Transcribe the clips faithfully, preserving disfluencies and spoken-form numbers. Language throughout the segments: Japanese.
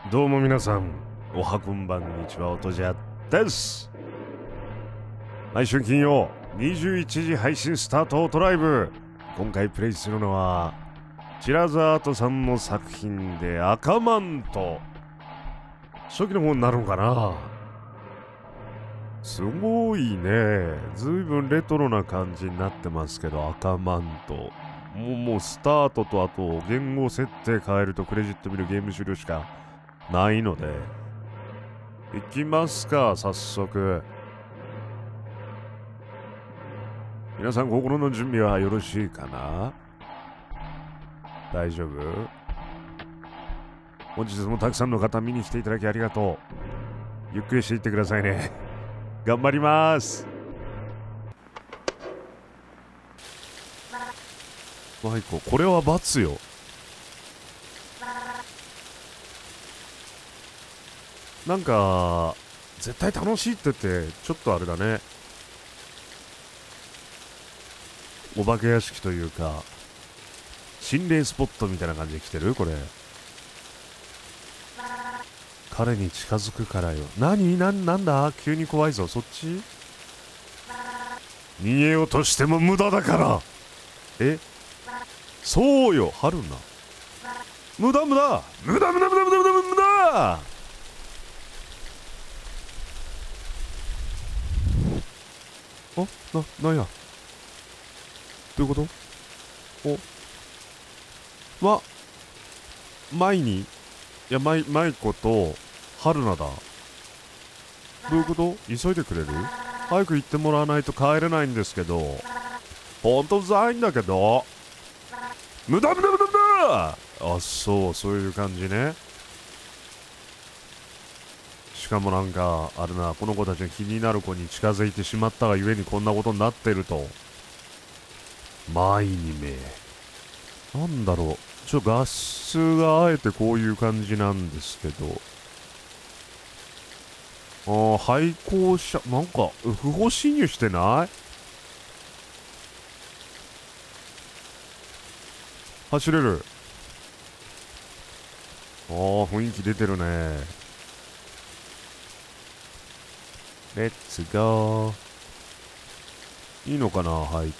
どうも皆さん、おはこんばんにちは、おとじゃです。毎週金曜にじゅういちじ配信スタートトライブ。今回プレイするのはチラザートさんの作品で赤マント。初期の方になるのかな。すごいね。ずいぶんレトロな感じになってますけど、赤マントもう、もうスタートとあと言語設定変えるとクレジット見るゲーム終了しかないので、行きますか。早速皆さん、心の準備はよろしいかな。大丈夫。本日もたくさんの方見に来ていただきありがとう。ゆっくりしていってくださいね。頑張ります。マイコ、これは罰よ。なんか絶対楽しいって言ってちょっとあれだね。お化け屋敷というか心霊スポットみたいな感じで来てる。これ彼に近づくからよ。何な、なんだ急に怖いぞ。そっち逃げようとしても無駄だから。え、そうよ、春菜。無駄無駄無駄無駄無駄無駄無駄無駄無駄。あ、な、なんや。どういうこと。おは、前に、いや、マイ、マイコと、春菜だ。どういうこと。急いでくれる。早く行ってもらわないと帰れないんですけど。ほんとうざいんだけど。無駄無駄無駄無駄。あ、そう、そういう感じね。しかもなんか、あれな、この子たちが気になる子に近づいてしまったがゆえにこんなことになってると。前にめ。なんだろう。ちょ、画質があえてこういう感じなんですけど。ああ、廃校者、なんか、不法侵入してない。走れる。ああ、雰囲気出てるね。レッツゴー。いいのかな入って。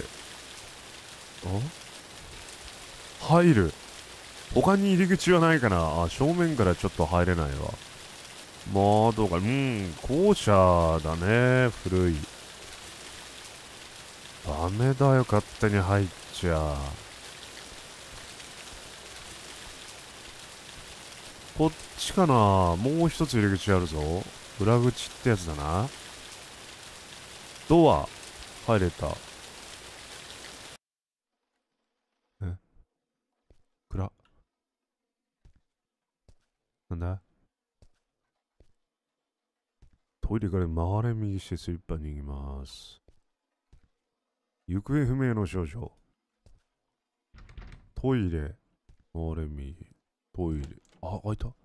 あ、入る。他に入り口はないかな。あ、正面からちょっと入れないわ。窓が、うん、校舎だね。古い。ダメだよ、勝手に入っちゃ。こっちかな。もう一つ入り口あるぞ。裏口ってやつだな。ドア、入れた。え、暗。なんだ。トイレから回れ右してスリッパ逃げます。行方不明の少女。トイレ。回れ右。トイレ。あ、開いた。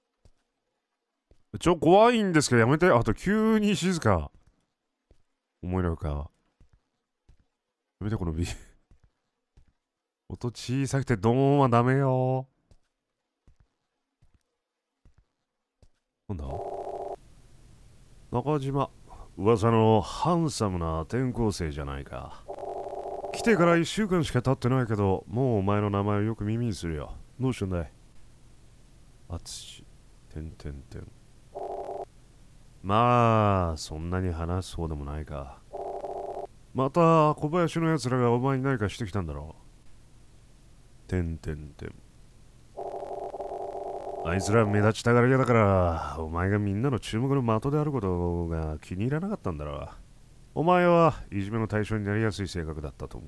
ちょ、怖いんですけどやめて。あと、急に静か。思いなるか。やめて、このビ。音小さくてドーンはダメよ。なんだ中島。噂のハンサムな転校生じゃないか。来てからいっしゅうかんしか経ってないけど、もうお前の名前をよく耳にするよ。どうしたんだい。あつし。てんてんてん。まあ、そんなに話す方でもないか。また小林のやつらがお前に何かしてきたんだろう。てんてんてん。あいつら目立ちたがり屋だから、お前がみんなの注目の的であることが気に入らなかったんだろう。お前はいじめの対象になりやすい性格だったと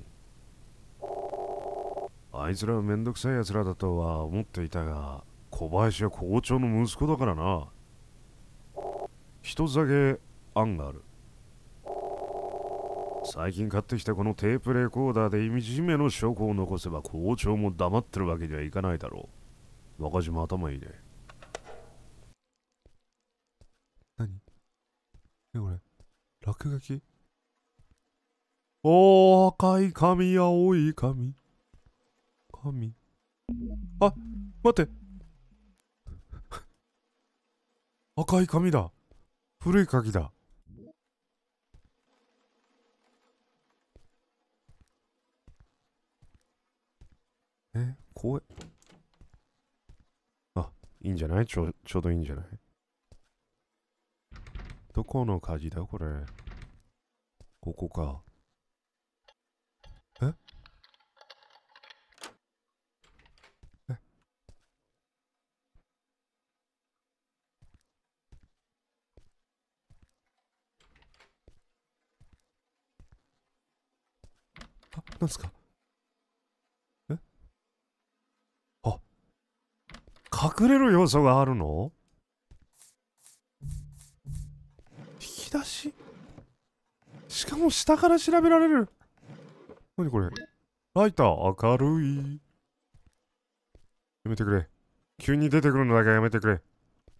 思う。あいつらはめんどくさい奴らだとは思っていたが、小林は校長の息子だからな。一つだけ案がある。最近買ってきたこのテープレコーダーでいじめの証拠を残せば校長も黙ってるわけにはいかないだろう。若島頭いいね。何え、これ落書き。おー、赤い髪、青い髪。髪。あ、待って。 赤い紙だ。古い鍵だ。え、怖い。あ、いいんじゃない？ちょ、ちょうどいいんじゃない？どこの鍵だこれ。ここか。ええあ、なんすか？えあ、隠れる要素があるの？引き出し？しかも下から調べられる。なにこれ？ライター、明るい。やめてくれ。急に出てくるのだけはやめてくれ。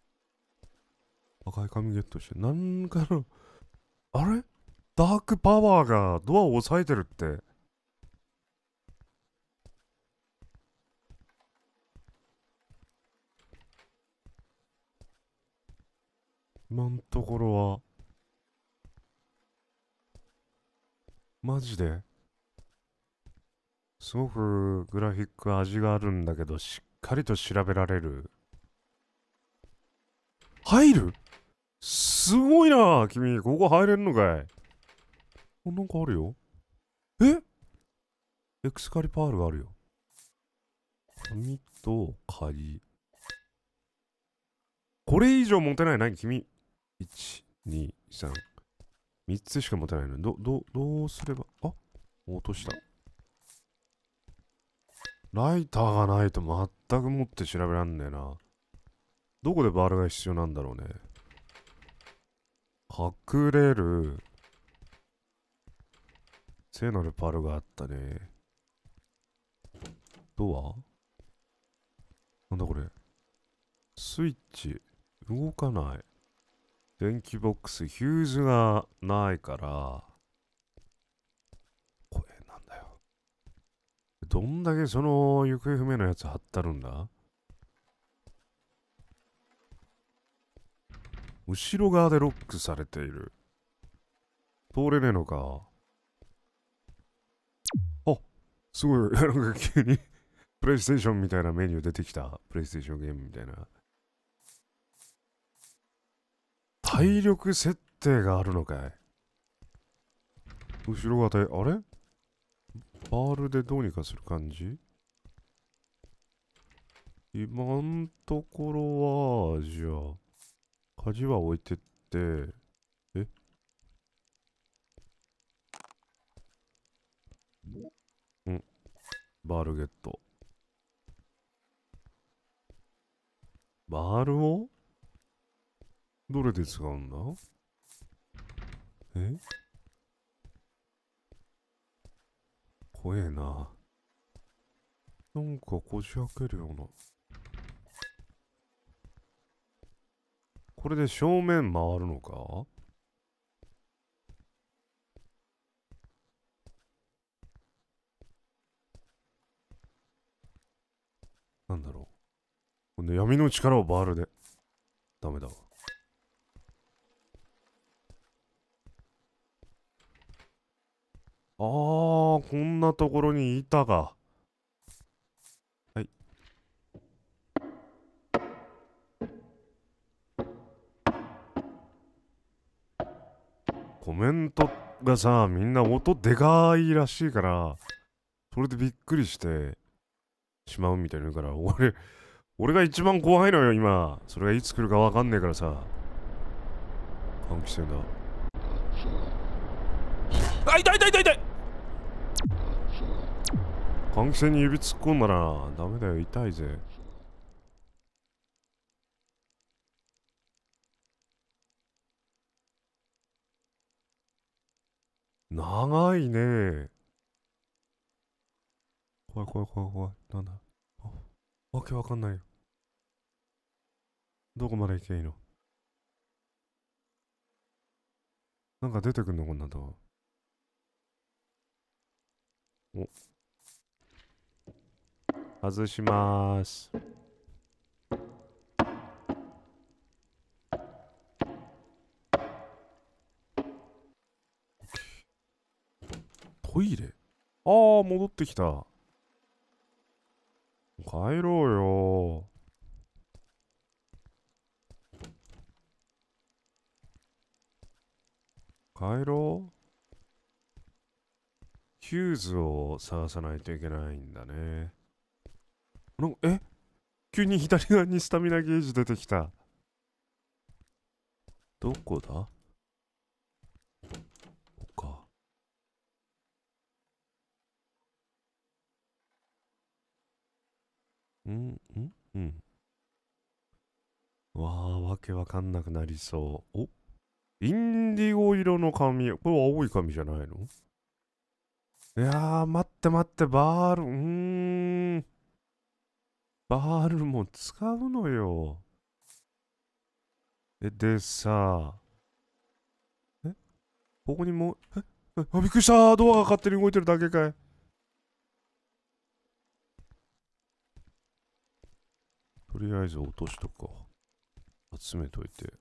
赤い紙ゲットして、なんかの、あれダークパワーがドアを押さえてるって。今んところは、マジですごくグラフィック味があるんだけど、しっかりと調べられる。入る？すごいな君、ここ入れるのかい？お、なんかあるよ。えエクスカリパールがあるよ。紙と鍵。これ以上持てない？何君。いち、に、さん。みっつしか持てないの。ど、ど、どうすれば。あ、落とした。ライターがないと全く持って調べらんねえな。どこでバールが必要なんだろうね。隠れる。聖なるパルがあったね。ドア？なんだこれ。スイッチ。動かない。電気ボックス。ヒューズがないから。これなんだよ。どんだけその行方不明のやつ貼ってあるんだ？後ろ側でロックされている。通れねえのか。あ、すごい。なんか急にプレイステーションみたいなメニュー出てきた。プレイステーションゲームみたいな。体力設定があるのかい？後ろ側で、あれバールでどうにかする感じ？今んところは、じゃあ、鍵は置いてって、えんバールゲット。バールをどれで使うんだ？え怖えな。なんかこじ開けるような。これで正面回るのか？なんだろう。この闇の力をバールで。ダメだわ。あー、こんなところに板が。はい。コメントがさ、みんな音でかいらしいから、それでびっくりしてしまうみたいな言うから、俺、俺が一番怖いのよ、今。それがいつ来るかわかんねえからさ。換気扇だ。あ、痛い痛い痛い痛い！換気扇に指突っ込んだら、ダメだよ、痛いぜ。長いね。怖い怖い怖い怖い。なんだ？あ、わけわかんないよ。どこまで行けばいいの？なんか出てくんのこんなと。お、外しまーす。 トイレ。ああ、戻ってきた。帰ろうよ。帰ろう。ヒューズを探さないといけないんだね。なんか、え急に左側にスタミナゲージ出てきた。どこだ？こっか。うんんうん。わあ、わけわかんなくなりそう。お、インディゴ色の髪。これは青い髪じゃないの？いやー、待って待って、バール、うーん。バールも使うのよ。え、でさ、えここにもう、え、あ、びっくりした。ドアが勝手に動いてるだけかい。とりあえず落としとこう。集めといて。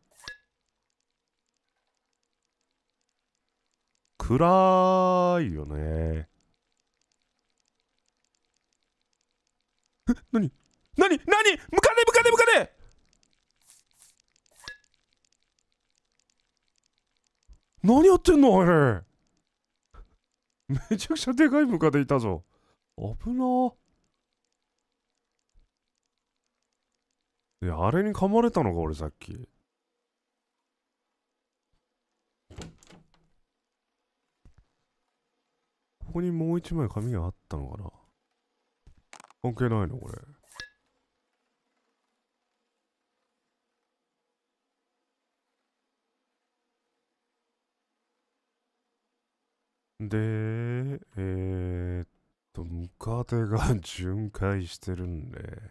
暗いよね。え、なになになにムカデムカデムカデ何やってんのあれ。めちゃくちゃでかいムカデいたぞ。危なー。いや、あれに噛まれたのか、俺さっき。ここにもう一枚紙があったのかな。関係ないのこれ。で、えー、っと、ムカデが巡回してるんで。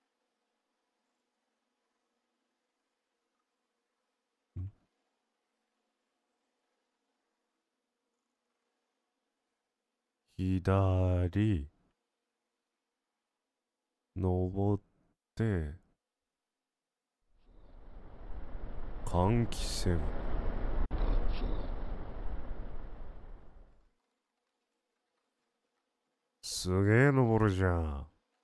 左、登って、換気扇。すげえ登るじゃん。あ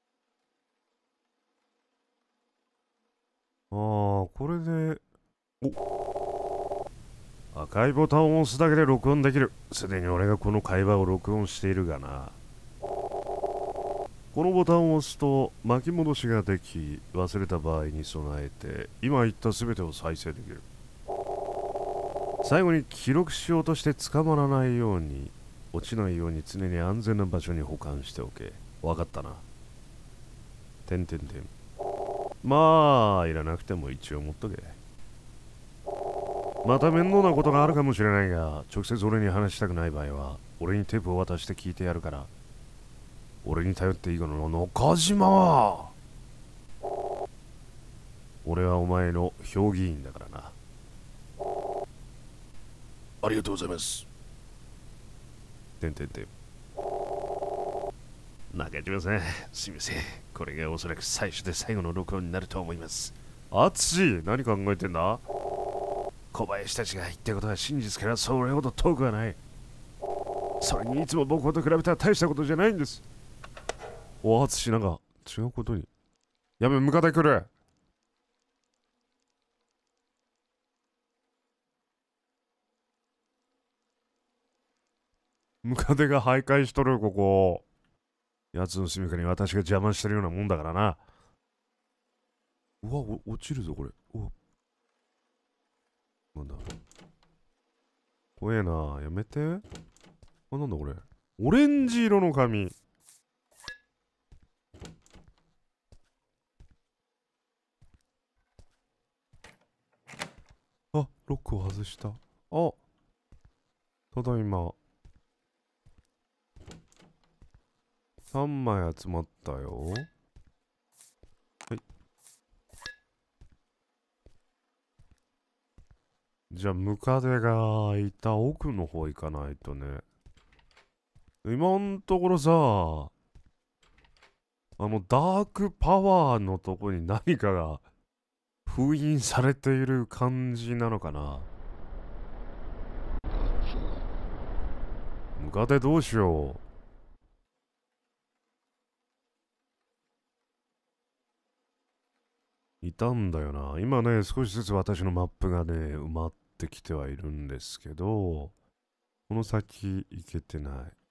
あ、これで、お、赤いボタンを押すだけで録音できる。すでに俺がこの会話を録音しているがな。このボタンを押すと巻き戻しができ、忘れた場合に備えて今言った全てを再生できる。最後に記録しようとして捕まらないように、落ちないように常に安全な場所に保管しておけ。わかったな。てんてんてん。まあいらなくても一応持っとけ。また面倒なことがあるかもしれないが、直接俺に話したくない場合は俺にテープを渡して聞いてやるから、俺に頼っていいかな。中島、俺はお前の評議員だからな。ありがとうございます。てんてんてん。中島さん、すみません。これがおそらく最初で最後の録音になると思います。あつし、何考えてんだ？小林たちが言ったことは真実からそれほど遠くはない。それにいつも僕と比べたら大したことじゃないんです。おあつし、なんか違うことに。やべ、ムカデ来る。ムカデが徘徊しとる、ここ。奴の住みかに私が邪魔してるようなもんだからな。うわ、お落ちるぞ、これ。うわ。なんだ。怖えな。やめて。あ、なんだこれ。オレンジ色の髪。あ、ロックを外した。あ、ただいま。さんまい集まったよ。はい。じゃあ、ムカデがいた奥の方行かないとね。今んところさ、あのダークパワーのとこに何かが封印されている感じなのかな。ムカデどうしよう。いたんだよな。今ね、少しずつ私のマップがね、埋まってきてはいるんですけど、この先行けてない。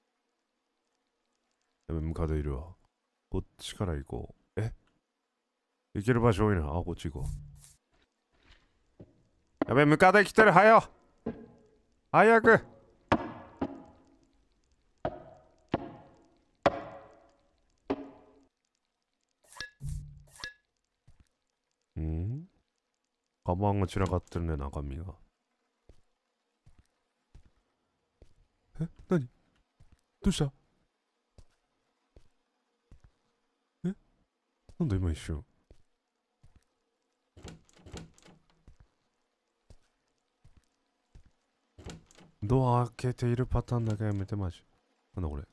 やべ、ムカデいるわ。こっちから行こう。え行ける場所多いな。あ、こっち行こう。やべ、ムカデ来てる。はよ早く。んカバンが散らかってるね、中身が。え何どうしたえなんだ今一瞬。ドア開けているパターンだけやめてマジ。なんだこれ。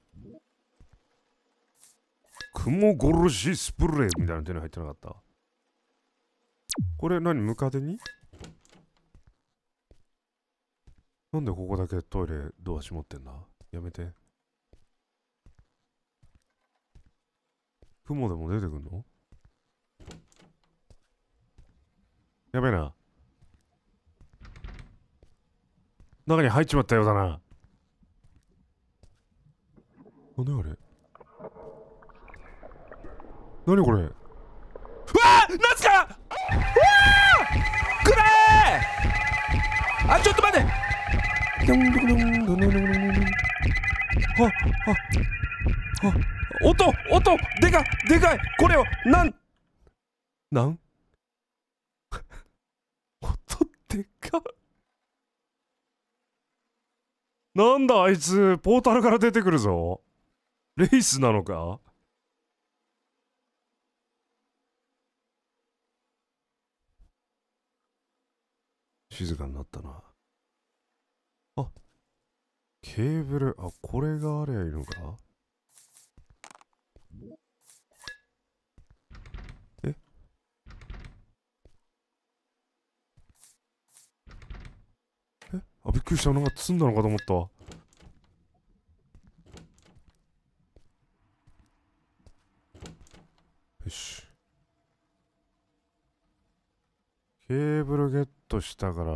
雲殺しスプレーみたいな手に入ってなかった。これ何ムカデになんでここだけトイレドア閉まってんだやめて。雲でも出てくんのやべえな。中に入っちまったようだな。何あれ何これうわーなんすかうわーくれーあ、ちょっと待ってはっはっはっ音音でかでかいこれをなんなん音でかなんだあいつポータルから出てくるぞ。レイスなのか静かになったな。あ、ケーブル、あ、これがありゃいいのかええあ、びっくりした。なんか積んだのかと思った。よし。ケーブルゲットしたから、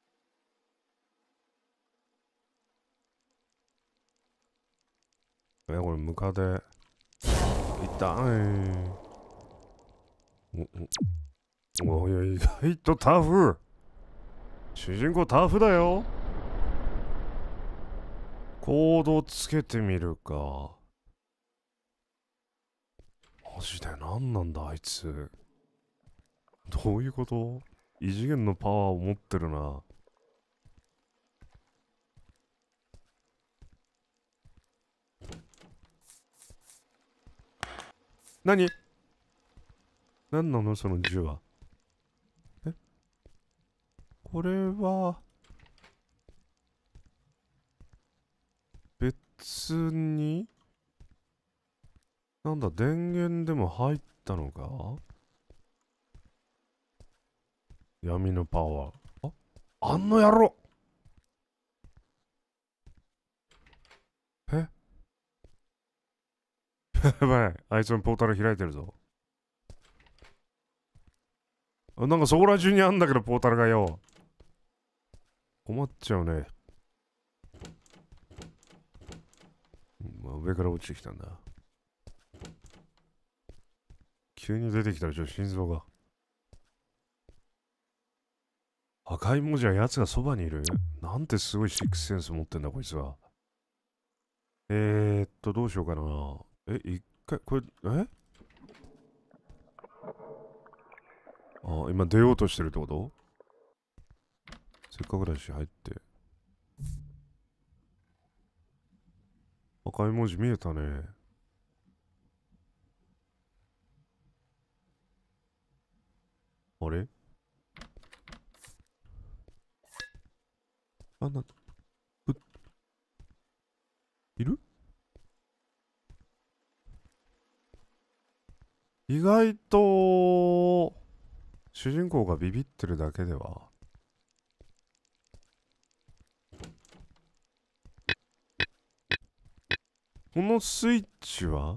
え、これムカデ。痛い。お、お、おいや、意外とタフ。主人公タフだよ。コードつけてみるか。マジで何なんだあいつ。どういうこと異次元のパワーを持ってるな。何何なのその銃は。えこれは、別に、なんだ、電源でも入ったのか闇のパワー。ああんの野郎えやばい。あいつのポータル開いてるぞ。あなんかそこら中にあんだけど、ポータルがよ。困っちゃうね。まあ、上から落ちてきたんだ。急に出てきたらちょっと心臓が。赤い文字は奴がそばにいるなんてすごいシックスセンス持ってんだこいつは。えー、っと、どうしようかな。え、一回、これ、えあ、今出ようとしてるってことせっかくだし入って。赤い文字見えたね。あれあ、な、う、いる意外と、主人公がビビってるだけでは。 このスイッチは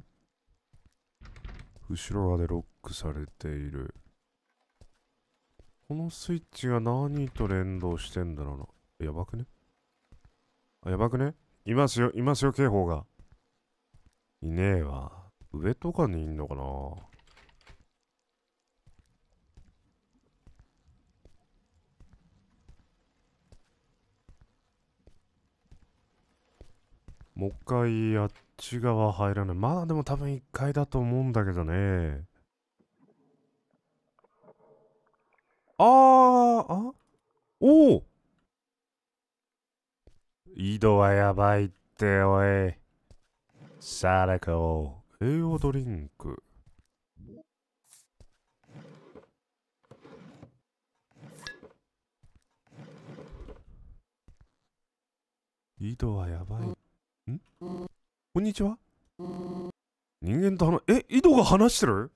後ろ側でロックされている。このスイッチが何と連動してんだろうな。やばくね？あ、やばくね？いますよ、いますよ、警報が。いねえわ。上とかにいんのかな？もう一回あっち側入らない。まだでも多分一階だと思うんだけどね。あー、あおお、井戸はやばいって、おい。さらこう。栄養ドリンク。井戸はやばい。んこんにちは。人間と話、え、井戸が話してる？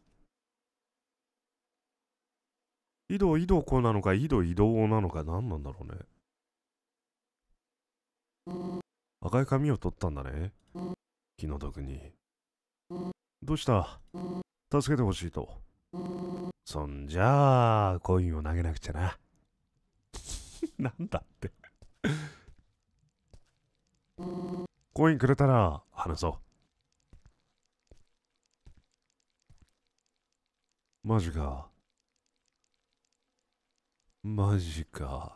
井戸、井戸子なのか、井戸移動なのか、何なんだろうね。赤い髪を取ったんだね。気の毒に。どうした？助けてほしいと。そんじゃあ、コインを投げなくちゃな。なんだってコインくれたら話そう。マジか。マジか。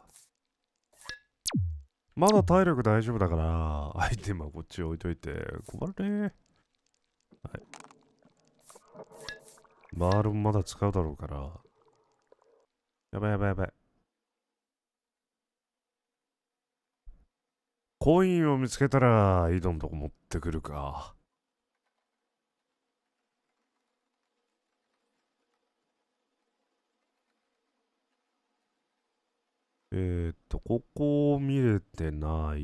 まだ体力大丈夫だから、アイテムはこっち置いといて。困るね。はい。バールもまだ使うだろうから。やばいやばいやばい。コインを見つけたら、井戸のとこ持ってくるか。えーっと、ここ見れてない。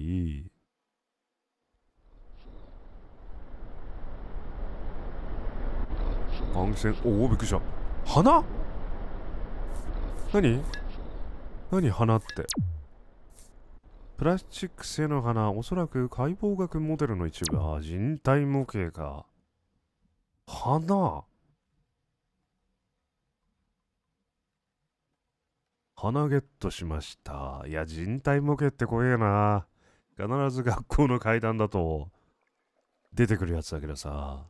安全、おお、びっくりした。花？何？何花って。プラスチック製の花、おそらく解剖学モデルの一部。あ、人体模型か。花？花ゲットしました。いや、人体模型って怖えな。必ず学校の階段だと出てくるやつだけどさ。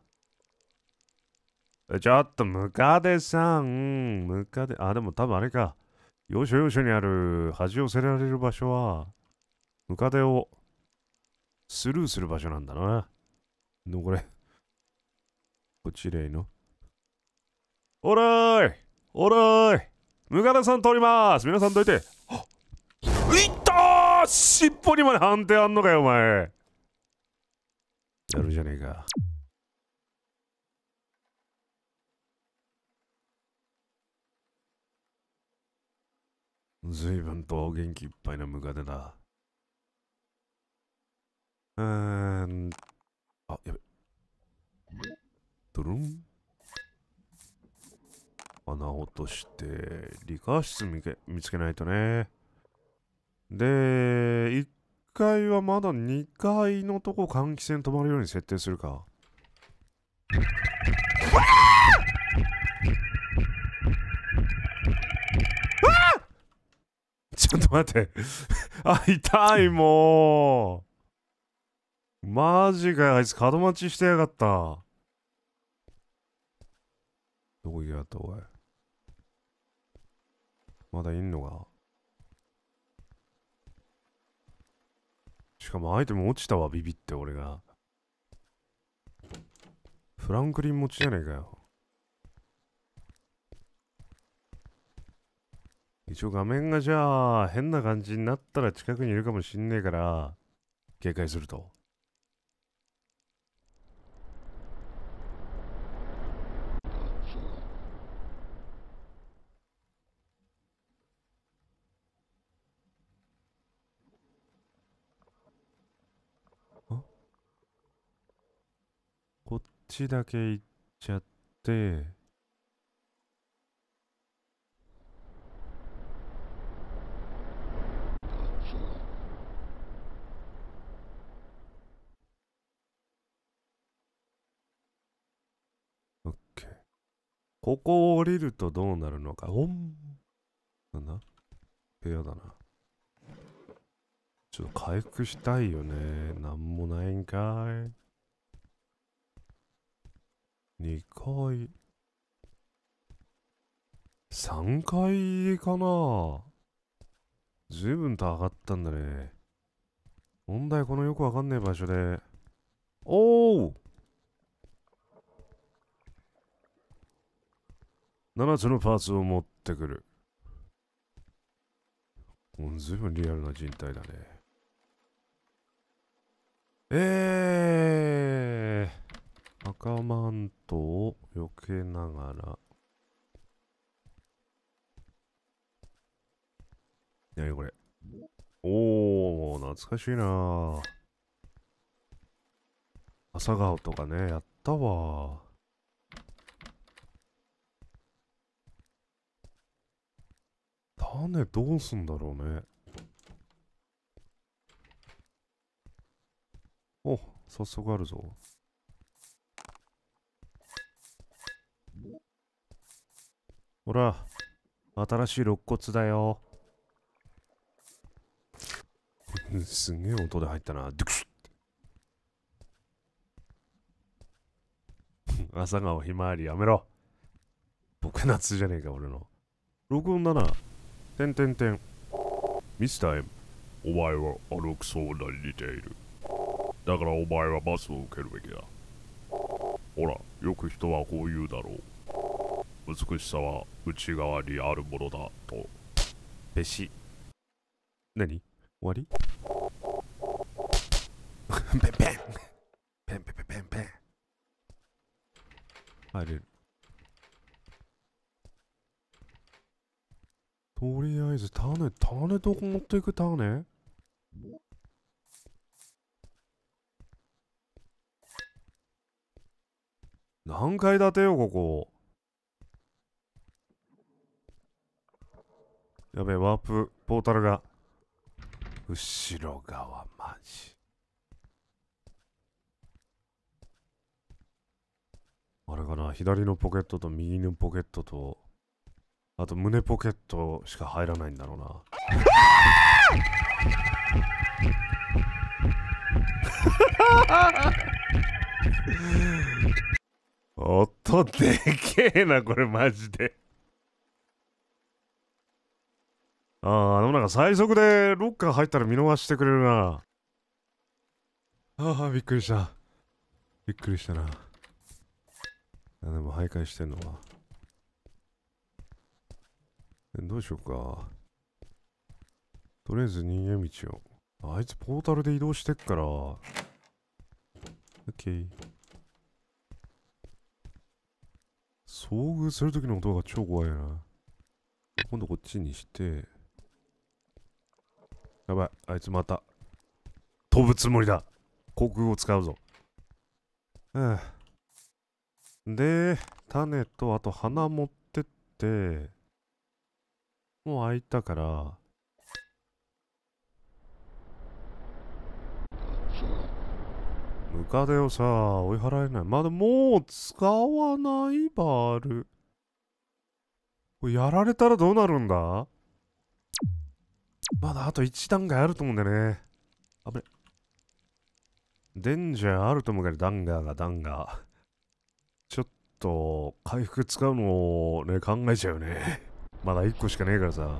ちょっとムカデさん、ムカデ、あ、でも多分あれか。要所要所にある恥をせられる場所は、ムカデをスルーする場所なんだな。のこれ、こっちでいいの？おらーい、おらーい、ムカデさん通ります。皆さんどいて。いったー、尻尾にまで判定あんのかよ、お前。やるじゃねえか。随分と元気いっぱいなムカデだ。うーん。あ、やべ。ドゥルン。穴落として、理科室見け見つけないとね。で、いっかいはまだにかいのとこ換気扇止まるように設定するか。ちょっと待って。あ、痛い、もう。マジかよ、あいつ門待ちしてやがった。どこ行きやがった、おい。まだいんのか？しかもアイテム落ちたわ、ビビって俺が。フランクリン持ちじゃねえかよ。一応画面がじゃあ変な感じになったら近くにいるかもしんねえから警戒すると。あ、こっちだけ行っちゃって、 ここを降りるとどうなるのか。おん。なんだ部屋だな。ちょっと回復したいよね。なんもないんかい。にかい。さんかいかな。ずいぶんと上がったんだね。問題このよくわかんない場所で。おおななつのパーツを持ってくる。うん、ずいぶんリアルな人体だね。えー、赤マントを避けながら。なにこれ。おー、懐かしいな。朝顔とかね、やったわ。種どうすんだろうね。お、早速あるぞ。ほら、新しい肋骨だよ。すげえ音で入ったな。ドゥクシュ朝顔ひまわりやめろ。僕夏じゃねえか、俺の。録音だな。てんてんてん。ミスター M。お前は歩くそうなに似ている。だからお前は罰を受けるべきだ。ほら、よく人はこう言うだろう。美しさは内側にあるものだと。ペシ。何終わりペンペンペンペンペンペンペン。入れる。とりあえず種、種どこ持っていく種何階建てよ、ここ。やべえ、ワープ、ポータルが。後ろ側、マジ。あれかな、左のポケットと右のポケットと、あと胸ポケットしか入らないんだろうな。音でけえな、これマジで。ああ、でもなんか最速でロッカー入ったら見逃してくれるな。ああ、びっくりした。びっくりしたな。あでも徘徊してんのは。どうしようか。とりあえず逃げ道を。あいつポータルで移動してっから。オッケー。遭遇するときの音が超怖いな。今度こっちにして。やばい、あいつまた。飛ぶつもりだ。航空を使うぞ。はあ、で、種とあと花持ってって、もう開いたから、ムカデをさ、追い払えない。まだもう使わないバール。これやられたらどうなるんだ。まだあといち段階あると思うんだよね。あぶね。デンジャーあると思うけど、ダンガーがダンガー。ちょっと、回復使うのをね、考えちゃうね。まだいっこしかねえからさ。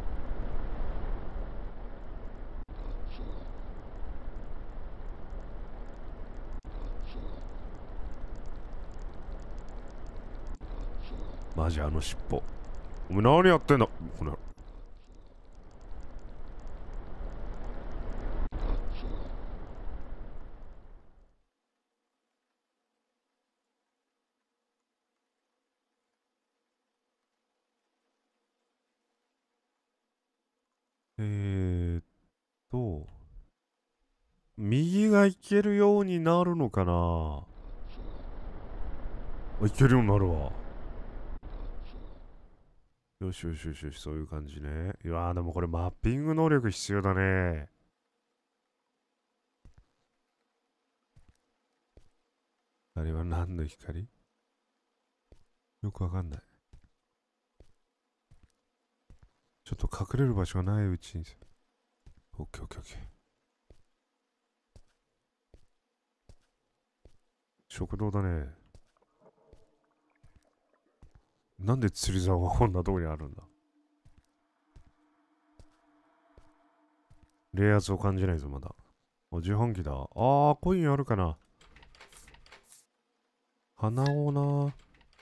マジあの尻尾。お前何やってんだこれ。えーっと、右が行けるようになるのかな。あ、行けるようになるわ。よしよしよしよし、そういう感じね。いやーでもこれマッピング能力必要だね。あれは何の光よくわかんない。 と隠れる場所がないうちに。オッケーオッケーオッケー。食堂だね。なんで釣り竿がこんなとこにあるんだ。冷圧を感じないぞ、まだ。あ、自販機だ。あー、コインあるかな。鼻をな。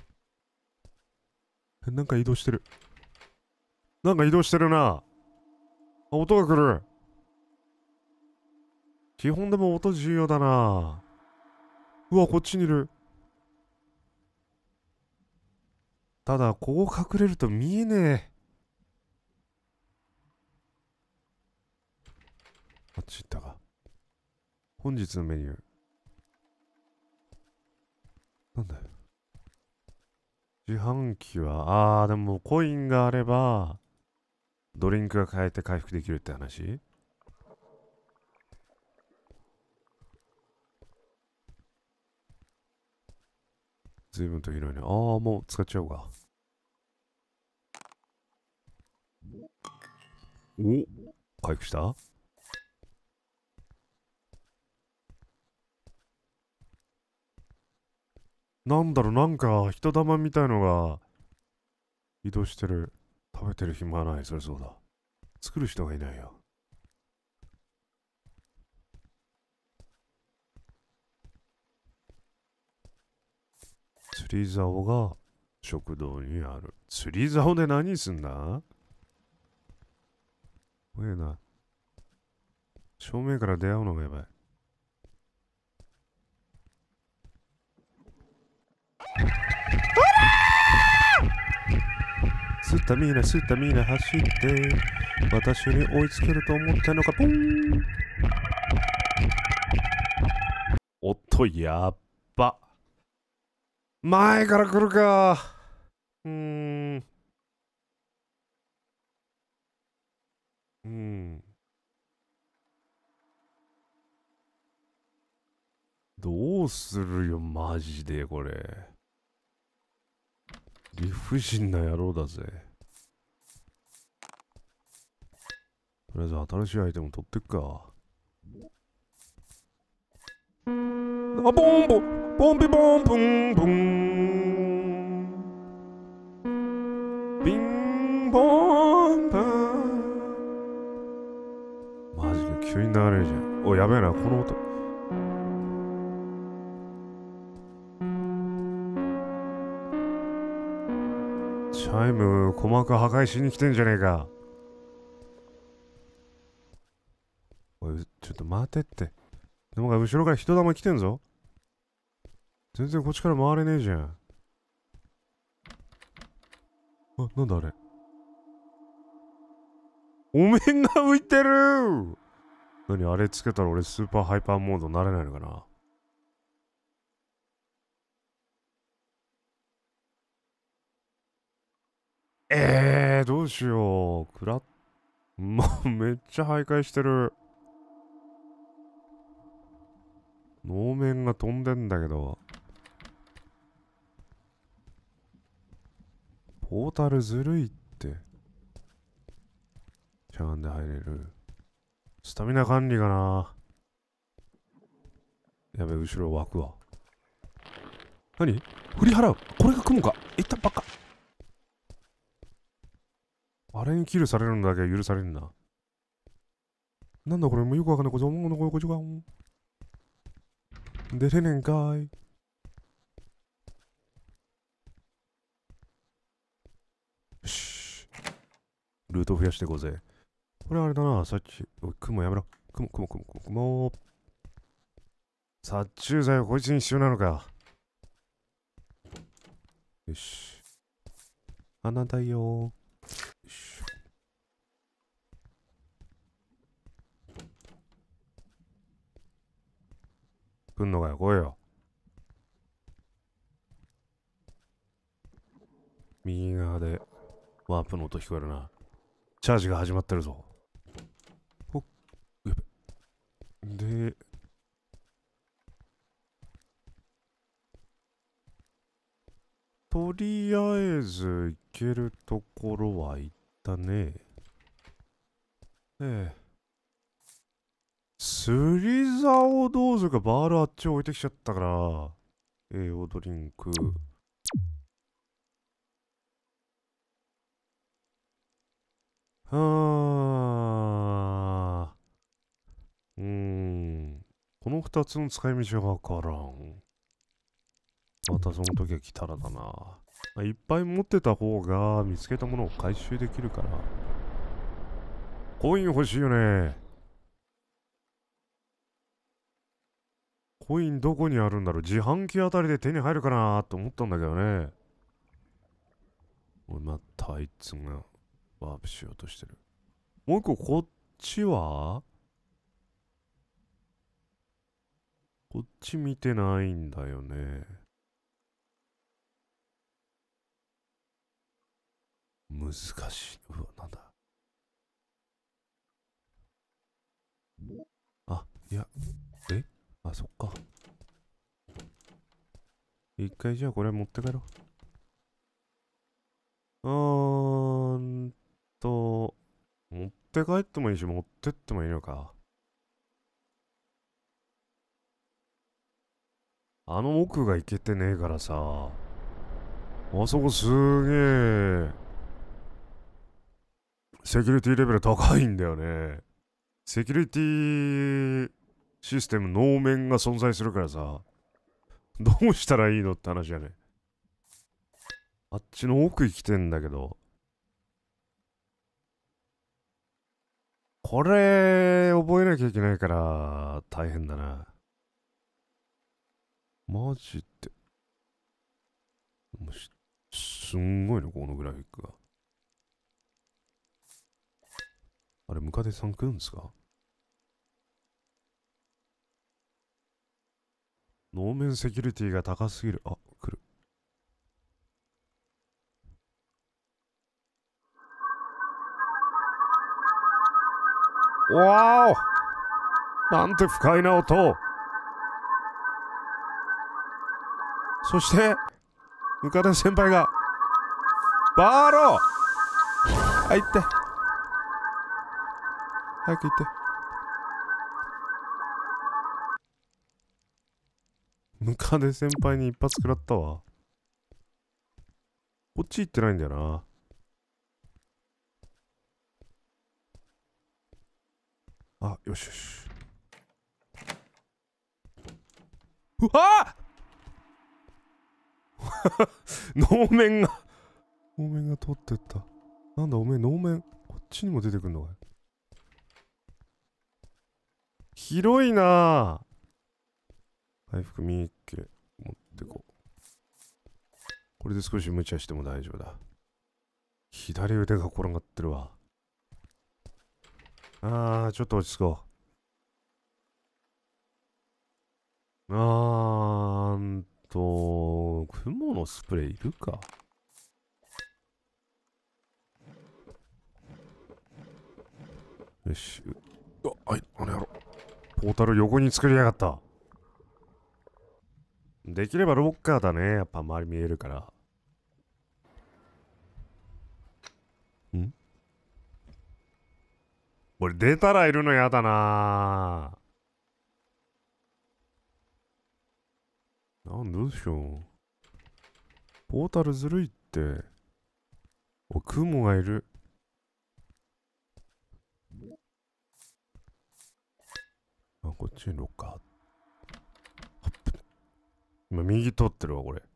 え、なんか移動してる。なんか移動してるな。あ、音が来る。基本でも音重要だな。うわ、こっちにいる。ただ、ここ隠れると見えねえ。あっち行ったか。本日のメニュー。なんだよ。自販機は、あー、でもコインがあれば、ドリンクが買えて回復できるって話。随分と広いね。あー、もう使っちゃおうか。お、回復した。なんだろう、なんか人玉みたいのが移動してる。食べてる暇はない。そりゃそうだ。作る人がいないよ。釣り竿が食堂にある。釣り竿で何すんだ。怖えな。正面から出会うのがやばい。スタミナスタミナ走って私に追いつけると思ったのか。ポン。おっと、やっば。前から来るか。うーん。うん。どうするよ、マジでこれ。理不尽な野郎だぜ。とりあえず新しいアイテム取ってくか。あ、ボンボンボンピボンブンブンピンポンパン。マジで急に流れるじゃん。お、やべえな、この音。チャイム、鼓膜破壊しに来てんじゃねえか。おい、ちょっと待てって。でも後ろから人玉来てんぞ。全然こっちから回れねえじゃん。あ、なんだあれ。お面が浮いてる。何あれつけたら俺スーパーハイパーモードになれないのかな。えー、どうしよう。くらっ、もうめっちゃ徘徊してる。能面が飛んでんだけど。ポータルずるいって。しゃがんで入れる。スタミナ管理かな。やべ、後ろ湧くわ。何振り払う。これが雲か。いったばっか。あれにキルされるんだけは許されるんだ。なんだこれ、もうよくわかんない。こぞものここちがん。出れねんかい。よし。ルートを増やしていこうぜ。これあれだな、さっき。おい、雲やめろ。雲、雲、雲、雲、雲。殺虫剤はこいつに必要なのか。よし。穴だよ。よし。来んのかよ、来いよ。右側でワープの音聞こえるな。チャージが始まってるぞ。おっ、やべ。で、とりあえず行けるところは行ったね。 ええ。釣り竿をどうするか、バールあっち置いてきちゃったから。栄養ドリンク。はあ。うーん。この二つの使い道がわからん。またその時が来たらだな。いっぱい持ってた方が見つけたものを回収できるから。コイン欲しいよね。コインどこにあるんだろう。自販機あたりで手に入るかなと思ったんだけどね。おい、またあいつがワープしようとしてる。もう一個こっちはこっち見てないんだよね。難しい。うわ、なんだ。あ、いや、えあ、そっか。一回じゃあこれ持って帰ろう。うーんと、持って帰ってもいいし、持ってってもいいのか。あの奥が行けてねえからさ。あそこすげえ、セキュリティレベル高いんだよね。セキュリティシステム能面が存在するからさ。どうしたらいいのって話じゃね。あっちの奥行きてんだけど。これ、覚えなきゃいけないから、大変だな。マジで。もしすんごいの、このグラフィックが。あれ、ムカデさん来るんですか？能面セキュリティが高すぎる。あ、来る。わお、なんて不快な音。そして、ムカデ先輩が、バーロー、入って。早く行って。ムカデ先輩に一発食らったわ。こっち行ってないんだよな。あ、よしよし。うわ能面が能面が通ってった。なんだおめえ能面、こっちにも出てくんのかい。広いな。回復みっけ持ってこう。これで少し無茶しても大丈夫だ。左腕が転がってるわ。あー、ちょっと落ち着こう。あーんと、雲のスプレーいるか。よし。あ、はい、あの野郎。ポータル横に作りやがった。できればロッカーだね。やっぱ周り見えるから。ん俺出たらいるのやだな。なんどうしよう。ポータルずるいって。お、雲がいる。あ、こっちにロッカー。今右通ってるわ、これ。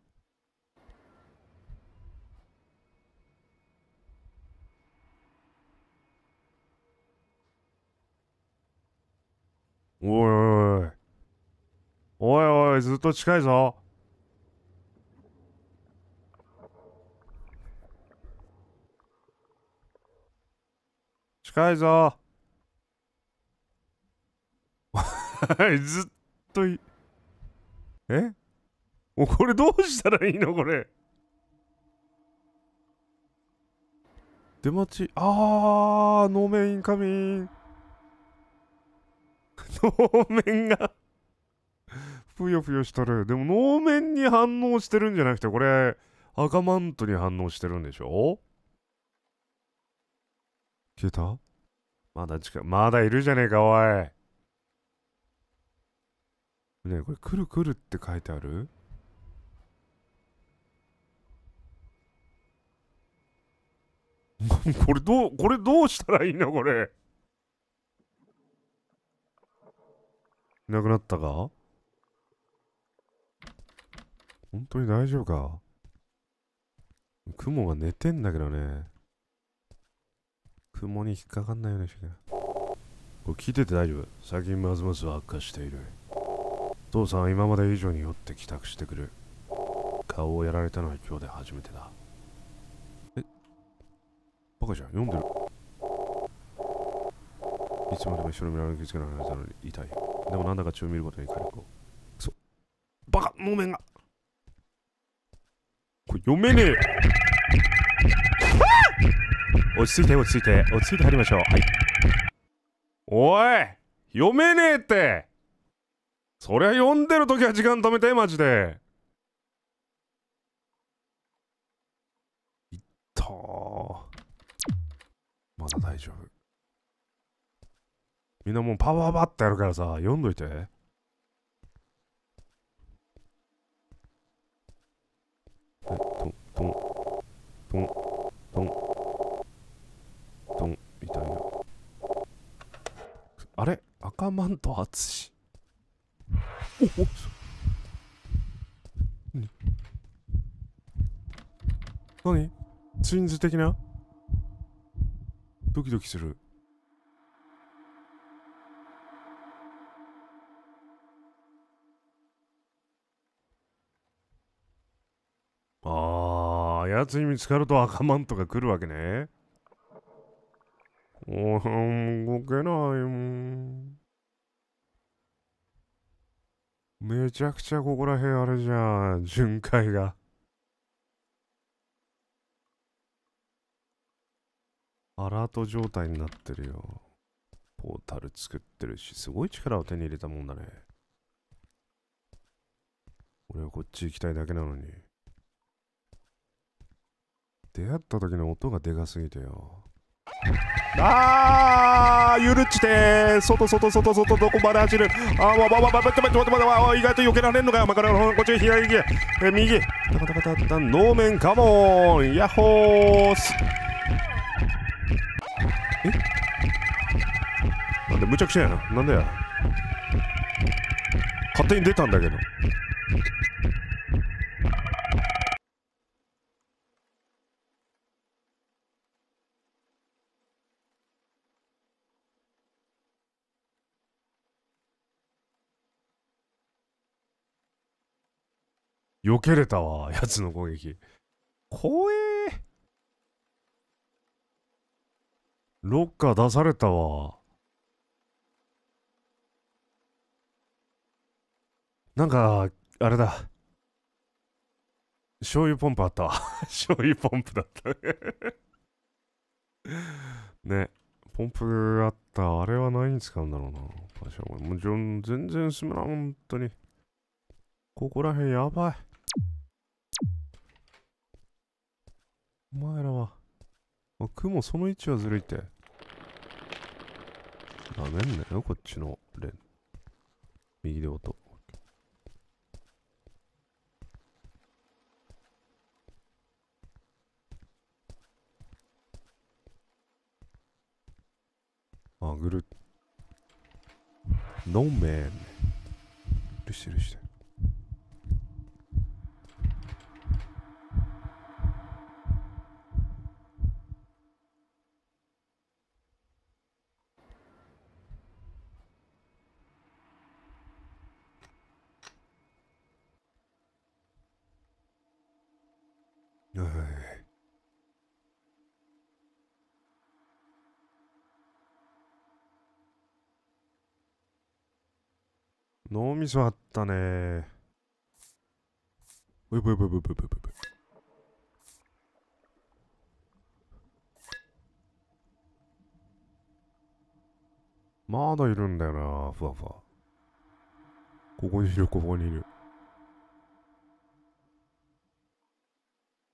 おいおいおい。おいおい、ずっと近いぞ。近いぞ。ずっとい、えお、これどうしたらいいのこれ。出待ち、あー、能面インカミン。能面がぷよぷよしとる。でも能面に反応してるんじゃなくて、これ、赤マントに反応してるんでしょ。消えた。 まだ近く、まだいるじゃねえか、おい。ねえ、これ、来る来るって書いてある？これどう、これどうしたらいいのこれ。いなくなったか？本当に大丈夫か？雲が寝てんだけどね。雲に引っかかんないようにして。これ聞いてて大丈夫？最近ますます悪化している。父さんは今まで以上に酔って帰宅してくる。顔をやられたのは今日で初めてだ。え、バカじゃん、読んでる。いつまでも一緒に見られる気づけないはずなのに痛い。でもなんだか血を見ることに火力を。そ、バカ、能面が。これ読めねえ。落ち着いて落ち着いて落ち着いて入りましょう。はい。おい、読めねえって。そりゃ読んでるときは時間止めて、マジで。いったー。まだ大丈夫。みんなもうパワーバッってやるからさ、読んどいて。え、トン、トン、トン、トン、トン、痛いよ。あれ、赤マント淳。おお、何？ツインズ的な？ドキドキする。あー、やつに見つかると赤マントが来るわけね。おー、動けないもん。めちゃくちゃここら辺あれじゃん、巡回が。アラート状態になってるよ。ポータル作ってるし、すごい力を手に入れたもんだね。俺はこっち行きたいだけなのに。出会った時の音がでかすぎてよ。あー、ゆるっちて外外外外どこまで走る。あー、わわわわ待って待って待って待って、意外と避けられんのかよ。まからこっち左行け。え、右。タカタカタタン、ノーメンカモン、ヤッホース。え、なんでむちゃくちゃやな。なんだよ。勝手に出たんだけど。避けれたわ、やつの攻撃。怖えー。ロッカー出されたわ。なんか、あれだ。醤油ポンプあったわ。醤油ポンプだったね。ポンプあった。あれは何に使うんだろうな。場所もう全然進めない。本当に。ここら辺やばい。お前らは。あ、雲その位置はずるいって。なめんなよ、こっちのレン。右で音。あ、ぐる。ノーメン。許して許して。はい。脳みそあったね。ブブブブブブブブ。まだいるんだよな、ふわふわ。ここにいる、ここにいる。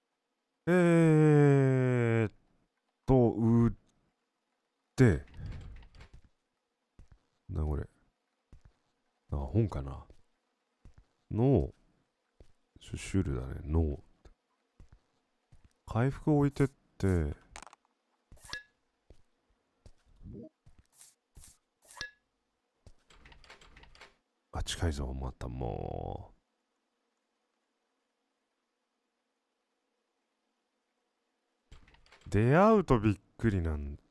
えーっと、うって、 本かな。ノー。シュールだね。ノー。回復置いてって、あ、近いぞ、またもう。出会うとびっくりなんだ。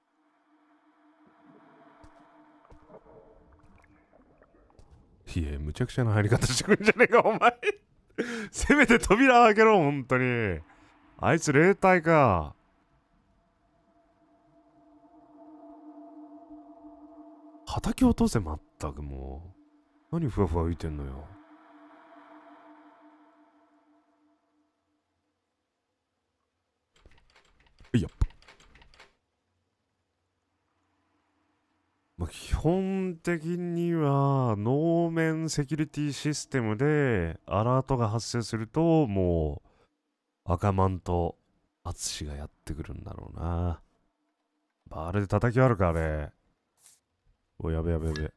いや、むちゃくちゃな入り方してくんじゃねえか、お前。せめて扉開けろ、ほんとに。あいつ霊体か。畑落とせ、まったくもう。何ふわふわ浮いてんのよ。いやっぱ。まあ、基本的には、能面セキュリティシステムでアラートが発生すると、もう、赤マンとアツシがやってくるんだろうな。あれで叩き割るか、あれ。お、やべやべやべ。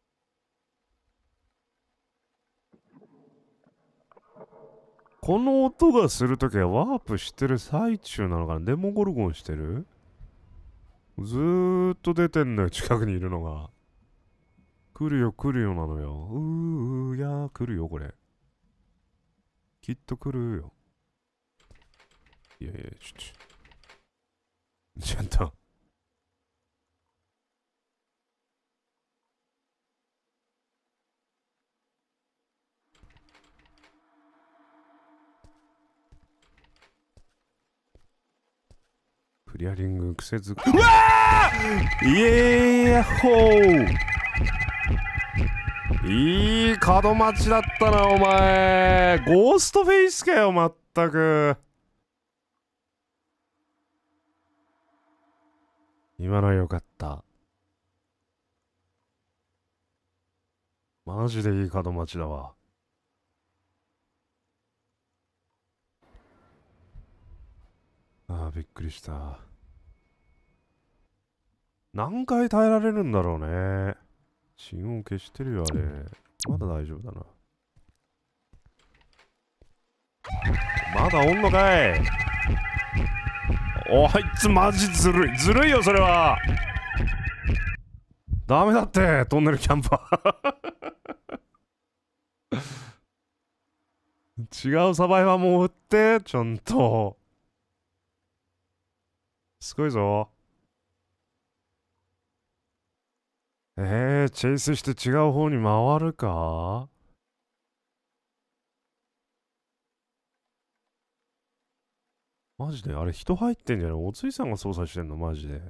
この音がするときはワープしてる最中なのかな。デモゴルゴンしてる？ずーっと出てんのよ、近くにいるのが。来るよ、来るよなのよ。うーうー、いやー、来るよ、これ。きっと来るよ。いやいや、ちょ、ちょ、ちゃんと。クリアリング癖づく。うわーイエーやっほーいい角待ちだったな、お前。ゴーストフェイスかよ、まったく。今のはよかった。マジでいい角待ちだわ。ああ、びっくりした。何回耐えられるんだろうね。信号消してるよ、あれ。まだ大丈夫だな。まだおんのかい。お、あいつマジずるい。ずるいよ、それは。ダメだって、トンネルキャンパー。違うサバイバーも売って、ちゃんと。すごいぞ。えー、チェイスして違う方に回るか？マジであれ人入ってんじゃない？おついさんが操作してんのマジで。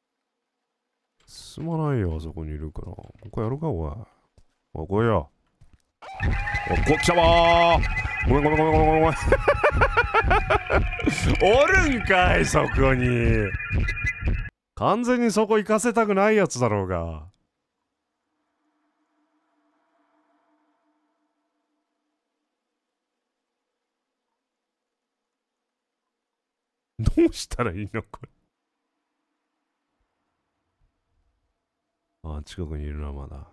進まないよ、あそこにいるから。もう一回やるか、おい。おい、来いよ。お、こ、来たわー。ごめんごめんごめんごめんごめん。おるんかい、そこに。完全にそこ行かせたくないやつだろうが。どうしたらいいのこれ。あ、近くにいるな、まだ。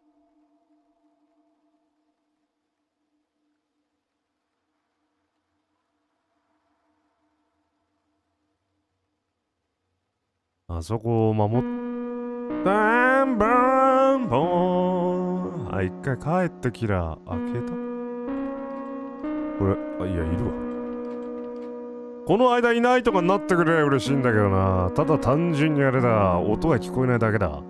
あそこを守っ、バンバンボーン。あ、一回帰ってきら。開けたこれ、あ、いや、いるわ。この間いないとかになってくれ嬉しいんだけどな。ただ単純にあれだ。音が聞こえないだけだ。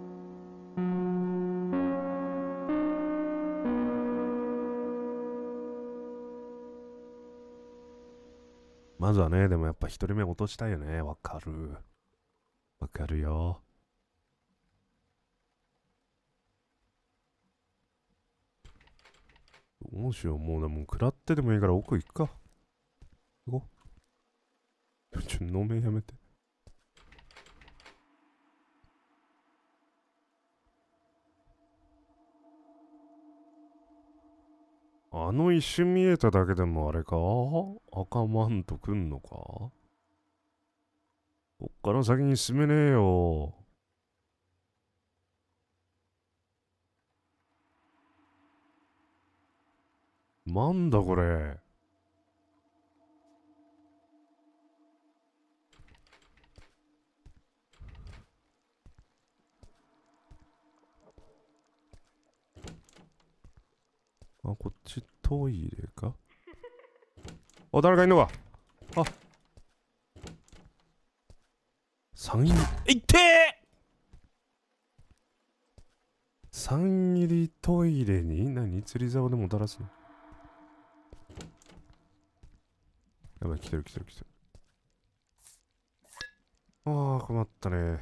まずはね、でもやっぱ一人目落としたいよね。わかる。わかるよ。どうしよう。もうでも食らってでもいいから奥行くか。行こう。ちょ、飲めやめて。あの一瞬見えただけでもあれか赤マントくんのかこっから先に進めねえよ。 なんだこれ。あ、こっちトイレか。あ、誰かいんのか。あ、三入り、いってー三入りトイレに何釣り竿でもたらすの。やばい、来てる来てる来てる。ああ、困ったね。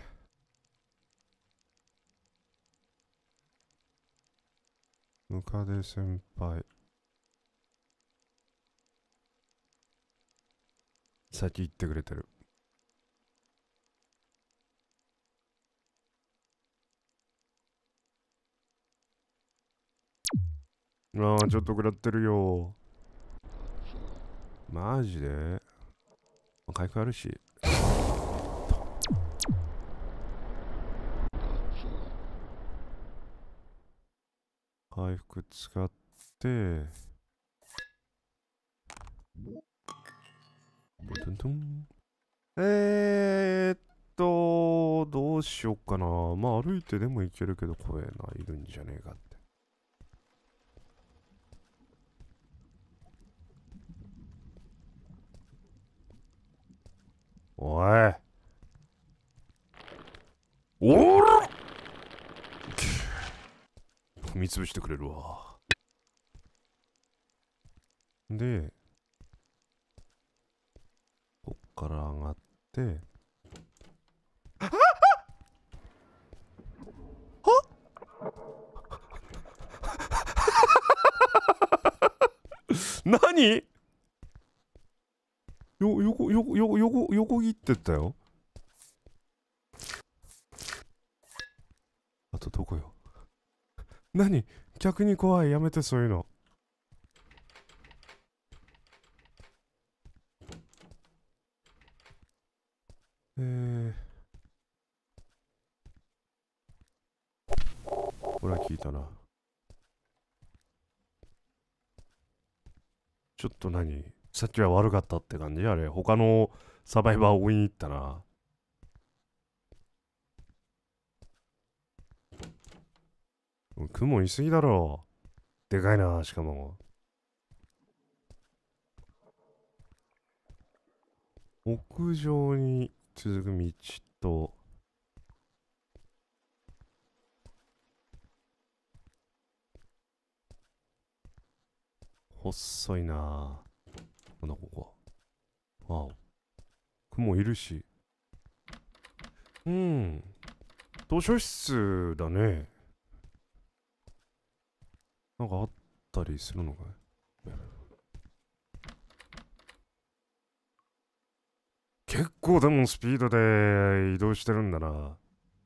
ムカデ先輩。先行ってくれてる。ああ、ちょっと食らってるよ。マジで回復あるし。回復使って、トントン。えーっと、どうしようかな。まあ歩いてでも行けるけど怖えな。いるんじゃねえかって。おい。おら踏みつぶしてくれるわ。で、こっから上がって、何よ、横、横、横、横、横切ってったよ。あとどこよ。何逆に怖い。やめてそういうの。えー。これは聞いたな。ちょっと何さっきは悪かったって感じあれ。他のサバイバーを追いに行ったな。雲いすぎだろ。でかいな、しかも。屋上に続く道と、細いな。なんだここは。わお。雲いるし。うん。図書室だね。なんかあったりするのかい。結構でもスピードで移動してるんだな。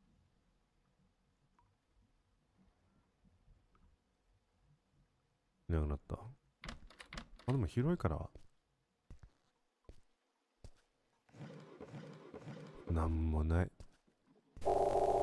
いなくなった。あ、でも広いから。なんもない。ちょ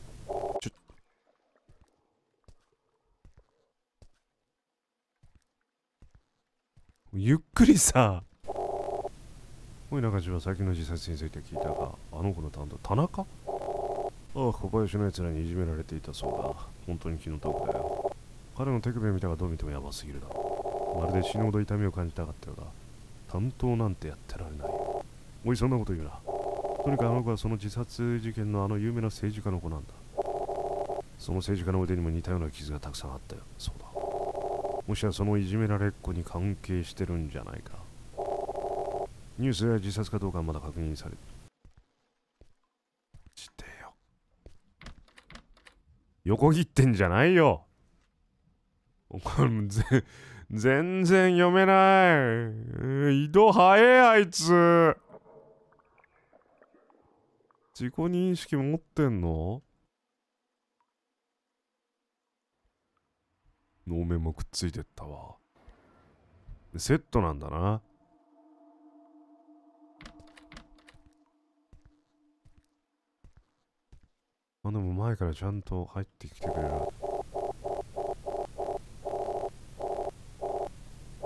ゆっくりさ。おい、中島は先の自殺について聞いたが、あの子の担当、田中。ああ、小林の奴らにいじめられていたそうだ。本当に気の毒だよ。彼の手首を見たがどう見てもヤバすぎるだろう。まるで死ぬほど痛みを感じたかったようだ。担当なんてやってられない。おい、そんなこと言うな。とにかくあの子はその自殺事件のあの有名な政治家の子なんだ。その政治家の腕にも似たような傷がたくさんあったよ。そうだ。もしやそのいじめられっ子に関係してるんじゃないか。ニュースや自殺かどうかはまだ確認されしてよ。横切ってんじゃないよ。これぜ全然読めない。移動早えあいつ。自己認識持ってんの？能面もくっついてったわ。セットなんだな。あ、でも前からちゃんと入ってきてくれる。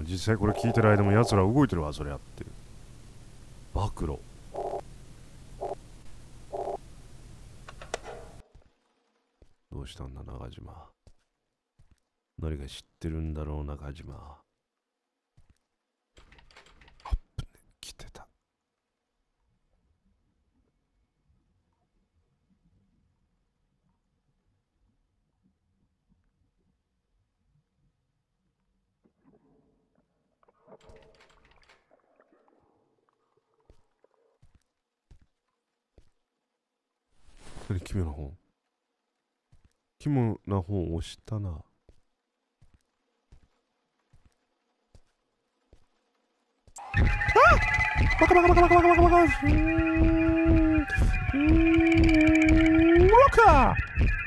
実際これ聞いてる間も奴ら動いてるわ、そりゃっていう。暴露。どうしたんだ、中島。何か知ってるんだろう、中島。あっぶね、来てた。何、奇妙な本。奇妙な本を押したな。バカバカバカバカバカバカバカ。うーん。うーん。ロッカ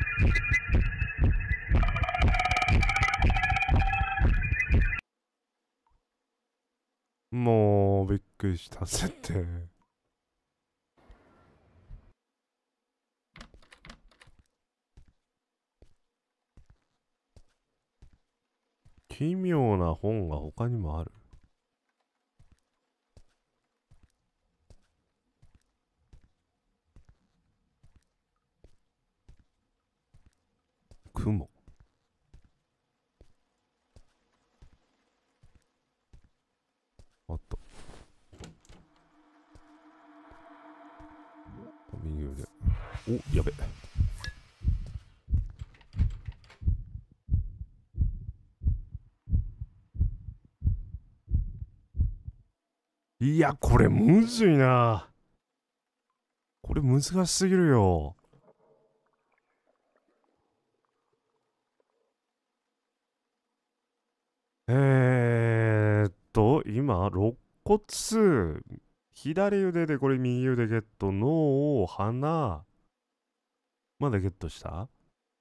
ー。もうびっくりした設定。奇妙な本が他にもある。雲。あった。右腕。お、やべ。いや、これむずいな。これ難しすぎるよ。えーっと、今、肋骨、左腕でこれ右腕ゲット、脳、鼻、まだゲットした？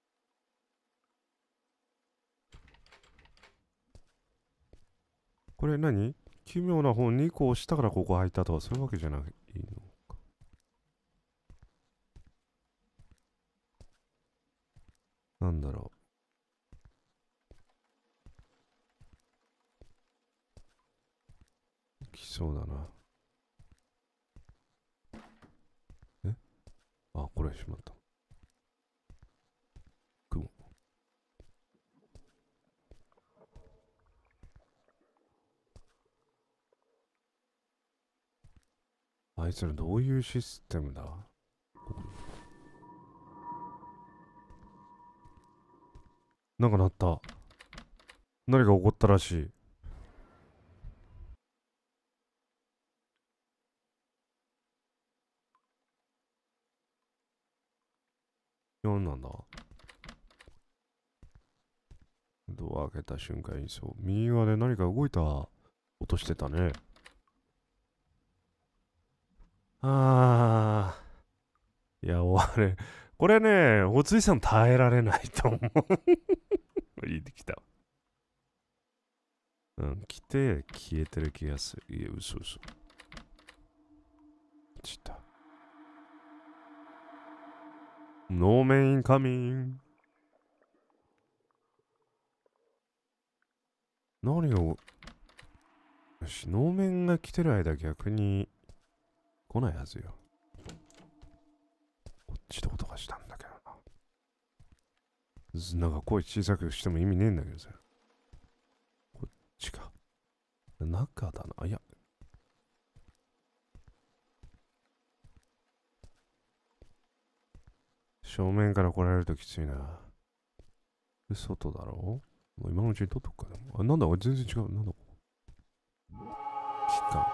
これ何？奇妙な本にこうしたからここ入ったとかそういうわけじゃないのか。なんだろう。来そうだな。え？あ、これしまった。雲。あいつらどういうシステムだ？なんか鳴った。何が起こったらしい。何なんだ？ドア開けた瞬間にそう。右側で何か動いた音してたね。あー。いや、終われ。これね、おついさん耐えられないと思う。言ってきた。うん、来て消えてる気がする。いや、嘘嘘。ちった。ノーメインカミン。何を。よし、ノーメンが来てる間逆に来ないはずよ。こっちで音がしたんだけどな。なんか声小さくしても意味ねえんだけどさ。こっちか。中だな。あ、いや。正面から来られるときついな。外だろ？もう今のうちに撮っとくか。でもあ、なんだ、全然違う。なんだ、期間。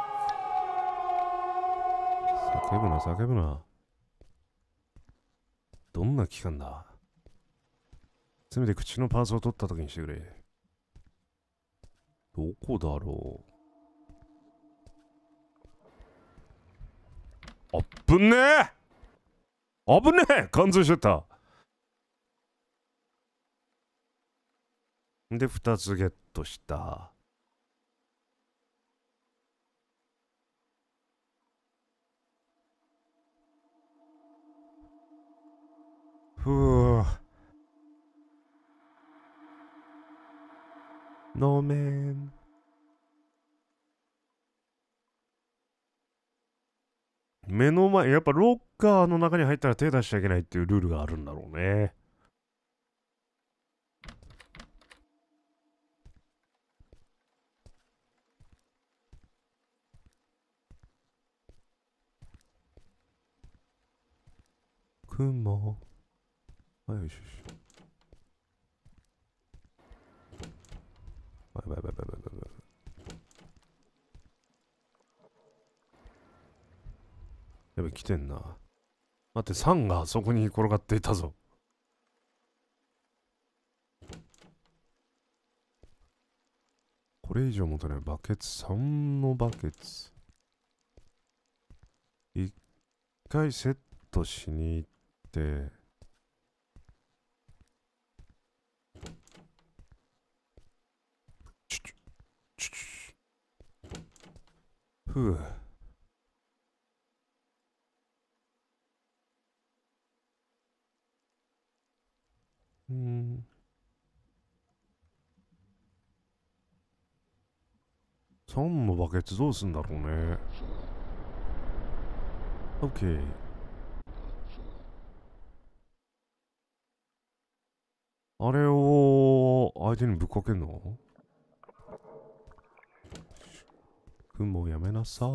叫ぶな、叫ぶな。どんな期間だ？せめて口のパーツを取ったときにしてくれ。どこだろう。あっぶねえ！あぶねえ！貫通してた。で、二つゲットした。ふぅ。ノーメン。 目の前、やっぱロッカーの中に入ったら手出しちゃいけないっていうルールがあるんだろうね。雲。はい、よしよし。やばいやばいやばいやばいやばい。やばい、来てんな。待って、サンがそこに転がっていたぞ。これ以上持たないバケツ、さんのバケツ。一回セットしに行って、ちょちょちょちょふう。うーん。さんのバケツどうすんだろうね。オッケー。あれを相手にぶっかけんの？雲やめなさい。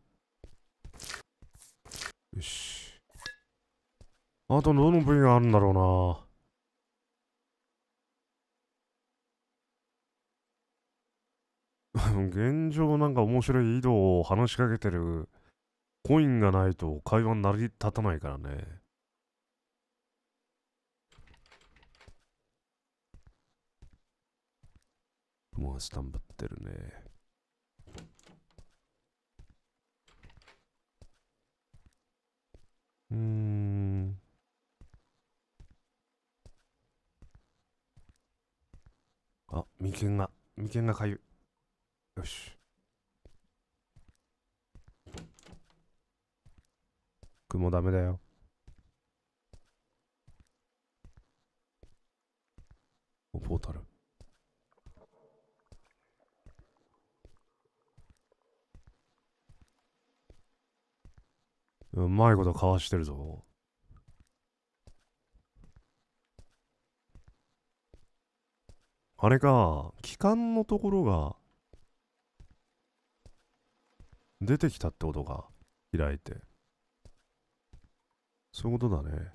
よし。あとどの部位があるんだろうな。現状なんか面白い井戸を話しかけてるコインがないと会話に成り立たないからね。雲がスタンバってるね。うーん。あ、眉間が、眉間がかゆい。よし。雲ダメだよ。お、ポータル。うまいことかわしてるぞ。あれか、機関のところが出てきたってことか。開いて。そういうことだね。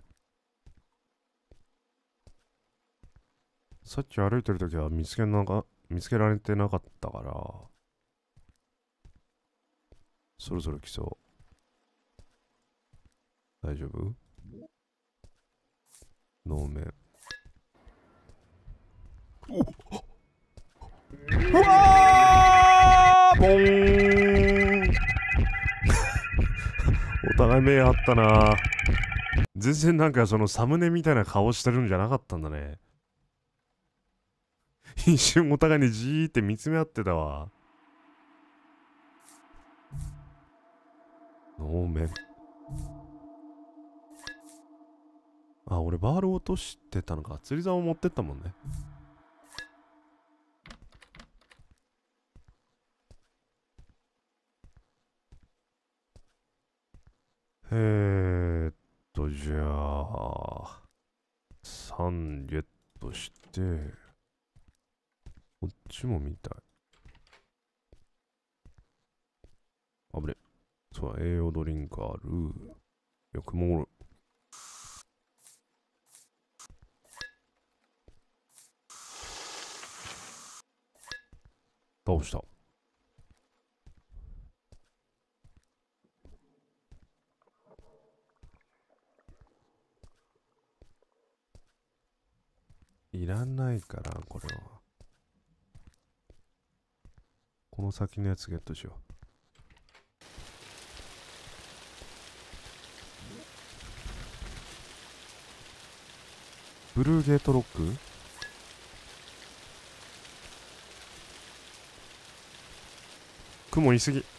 さっき歩いてるときは見つけなか、見つけられてなかったから、そろそろ来そう。大丈夫？能面。うわーボーンお互い目あったな。全然なんかそのサムネみたいな顔してるんじゃなかったんだね。一瞬お互いにじーって見つめ合ってたわ。能面。あ、俺バール落としてたのか。釣り竿を持ってったもんね。えーっと、じゃあ、さんゲットして、こっちも見たい。あぶね。そうだ、栄養ドリンクある。よくもおる。倒した。いらないから、これは。この先のやつゲットしよう。ブルーゲートロック？雲いすぎ。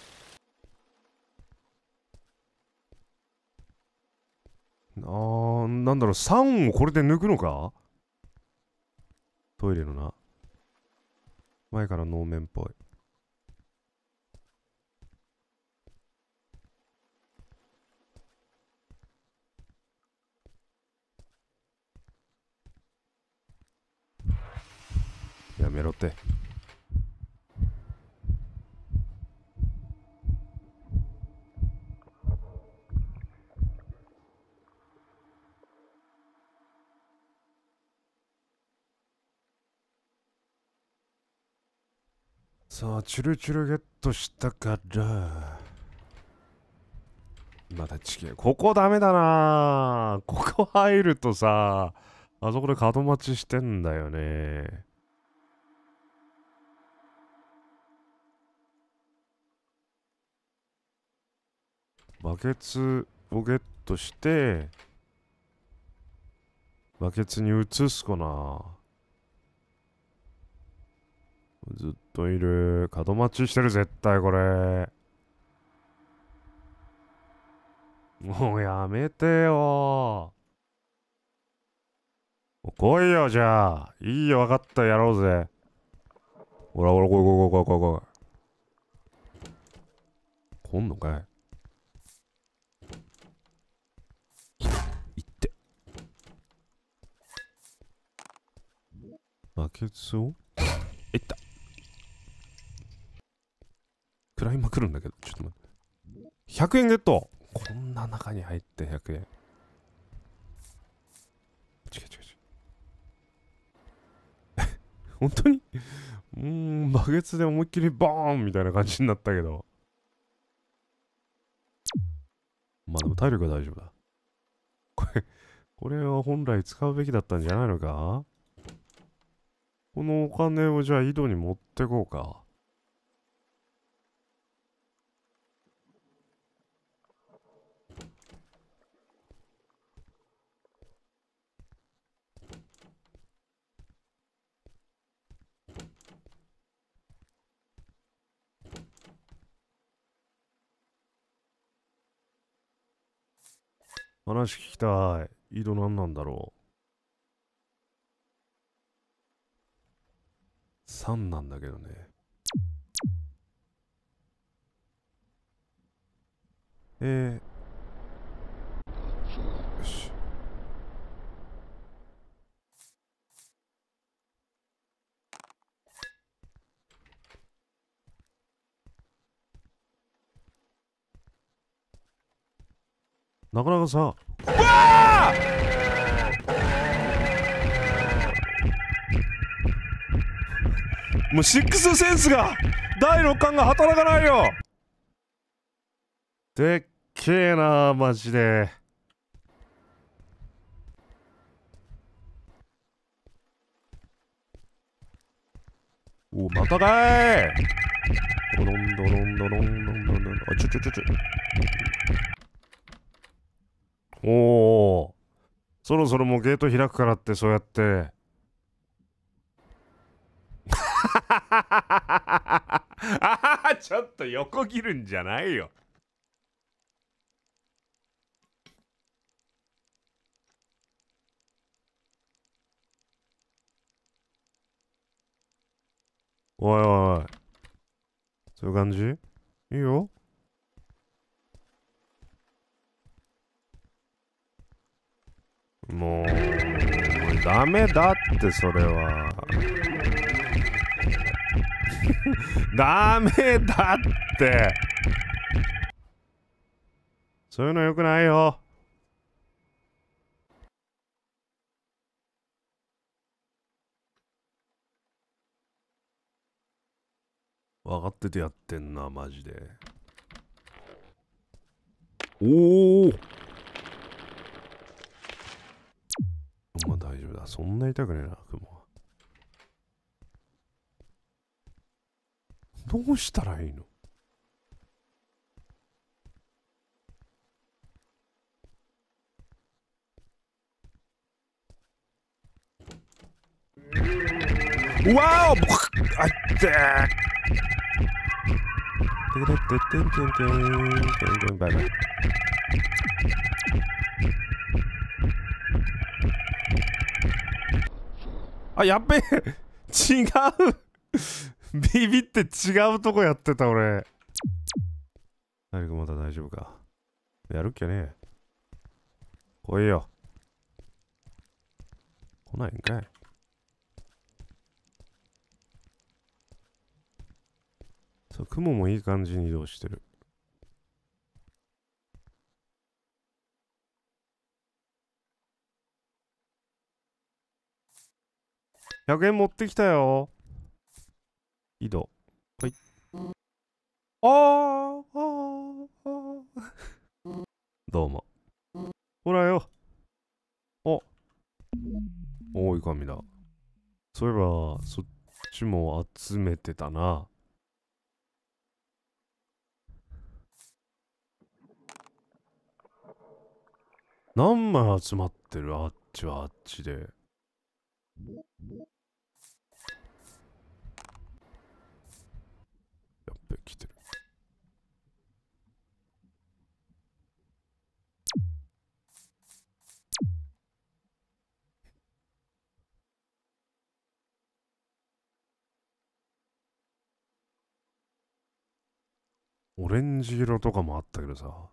あー、なんだろう、さんをこれで抜くのか？トイレのな。前から能面っぽい。 めろって。さあ、チュルチュルゲットしたから。また地形。ここダメだな。ここ入るとさ、あそこで角待ちしてんだよね。バケツをゲットして、バケツに移すかな。ずっといる。角待ちしてる、絶対これ。もうやめてよ。来いよ、じゃあ。いいよ、分かった、やろうぜ。ほらほら、来い来い来い来い来い。来んのかい。いって。バケツをいった。食らいまくるんだけど、ちょっと待って。ひゃくえんゲット。こんな中に入ってひゃくえん。違う違う違う。本当にうーん、バケツで思いっきりボーンみたいな感じになったけど。まあでも体力は大丈夫だ。これ、これは本来使うべきだったんじゃないのか。このお金をじゃあ井戸に持ってこうか。話聞きたい。井戸何なんだろう。さんなんだけどね。えー、よし。なかなかさ、うわもうシックスセンスがだいろっかんが働かないよ。でっけえなマジで。おまたかい。ドロンドロンドロンドロンドロン。あちょちょちょちょ。おお、そろそろもうゲート開くからってそうやってあちょっと横切るんじゃないよ。おいおいおい、そういう感じ。いいよ。もうダメだってそれはダメだって、そういうのよくないよ。分かっててやってんなマジで。おお、まあ大丈夫だ、そんな痛くねえな雲は。どうしたらいいの。うわお、あってー。ててててんてんてんてんてん、バイバイ。あ、やっべえ違うビビって違うとこやってた俺。何かまだ大丈夫か。やるっきゃねえ。来いよ。来ないんかい。 そう、雲もいい感じに移動してる。ひゃくえん持ってきたよ。移動。はい。あーあーあーどうも。ほらよ。お、おい神だ。そういえば、そっちも集めてたな。何枚集まってる？あっちはあっちで。やっべ、来てる。オレンジ色とかもあったけどさ。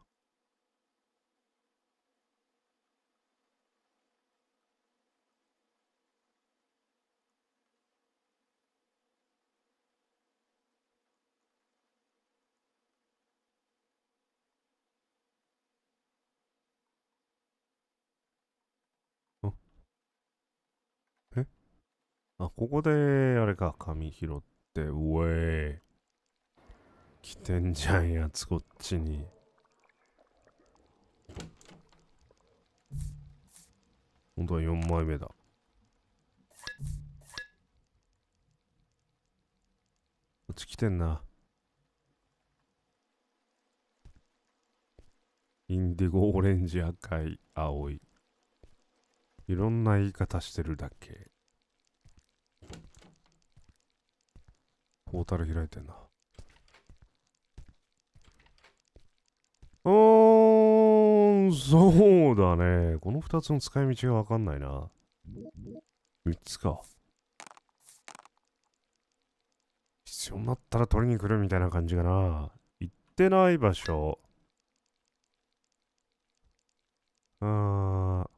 あ、えあ、ここで、あれか、紙拾って、うえー。来てんじゃんやつ、こっちに。ほんとはよんまいめだ。こっち来てんな。インディゴ、オレンジ、赤い、青い。いろんな言い方してるだけ。ポータル開いてんな。うーん、そうだね。このふたつの使い道がわかんないな。みっつか。必要になったら取りに来るみたいな感じかな。行ってない場所。あー、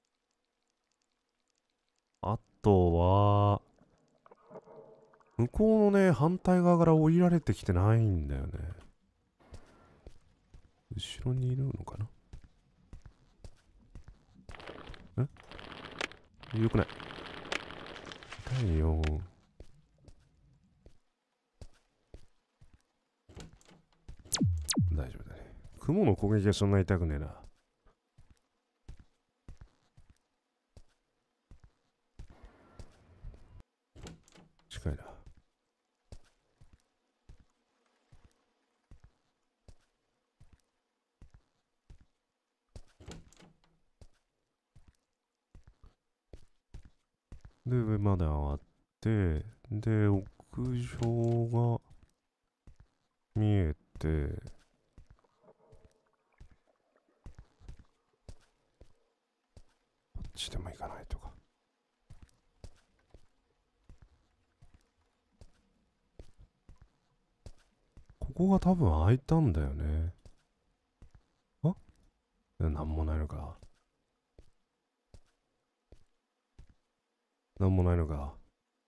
あとは、向こうのね、反対側から降りられてきてないんだよね。後ろにいるのかな？え？よくない。痛いよ。大丈夫だね。雲の攻撃はそんな痛くねえな。近いな。で、上まで上がって、で、屋上が見えて、こっちでも行かないとか。ここが多分開いたんだよね。あ？なんもないのか。なんもないのか。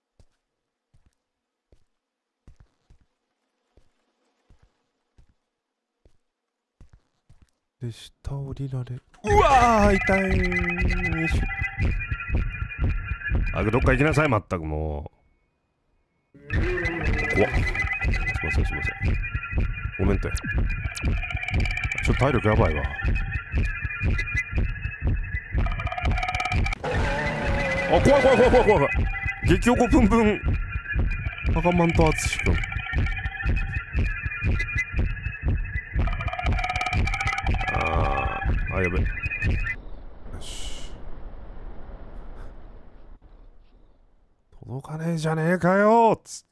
で、下降りられ。うわー痛いーし。あ、どっか行きなさい、まったくもう。怖っ。すいません、すいません。ごめんって。ちょっと体力やばいわ。あ、怖い怖い怖い怖い怖い。激おこぷんぷん。赤マンとあつしくん。あー、あ、やべ。よし。届かねえじゃねえかよっつって。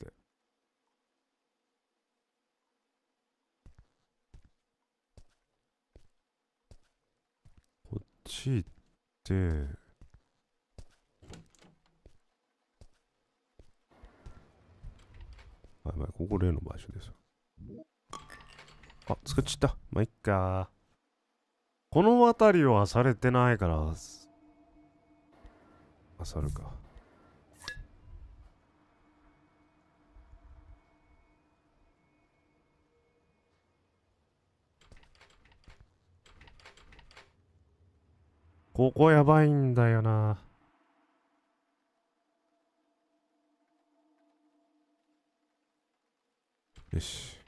こっち行って、はいはい、ここ例の場所です。あ、作っちった。まあ、いっか。この辺りはされてないから、あさるか。 ここやばいんだよな。よし。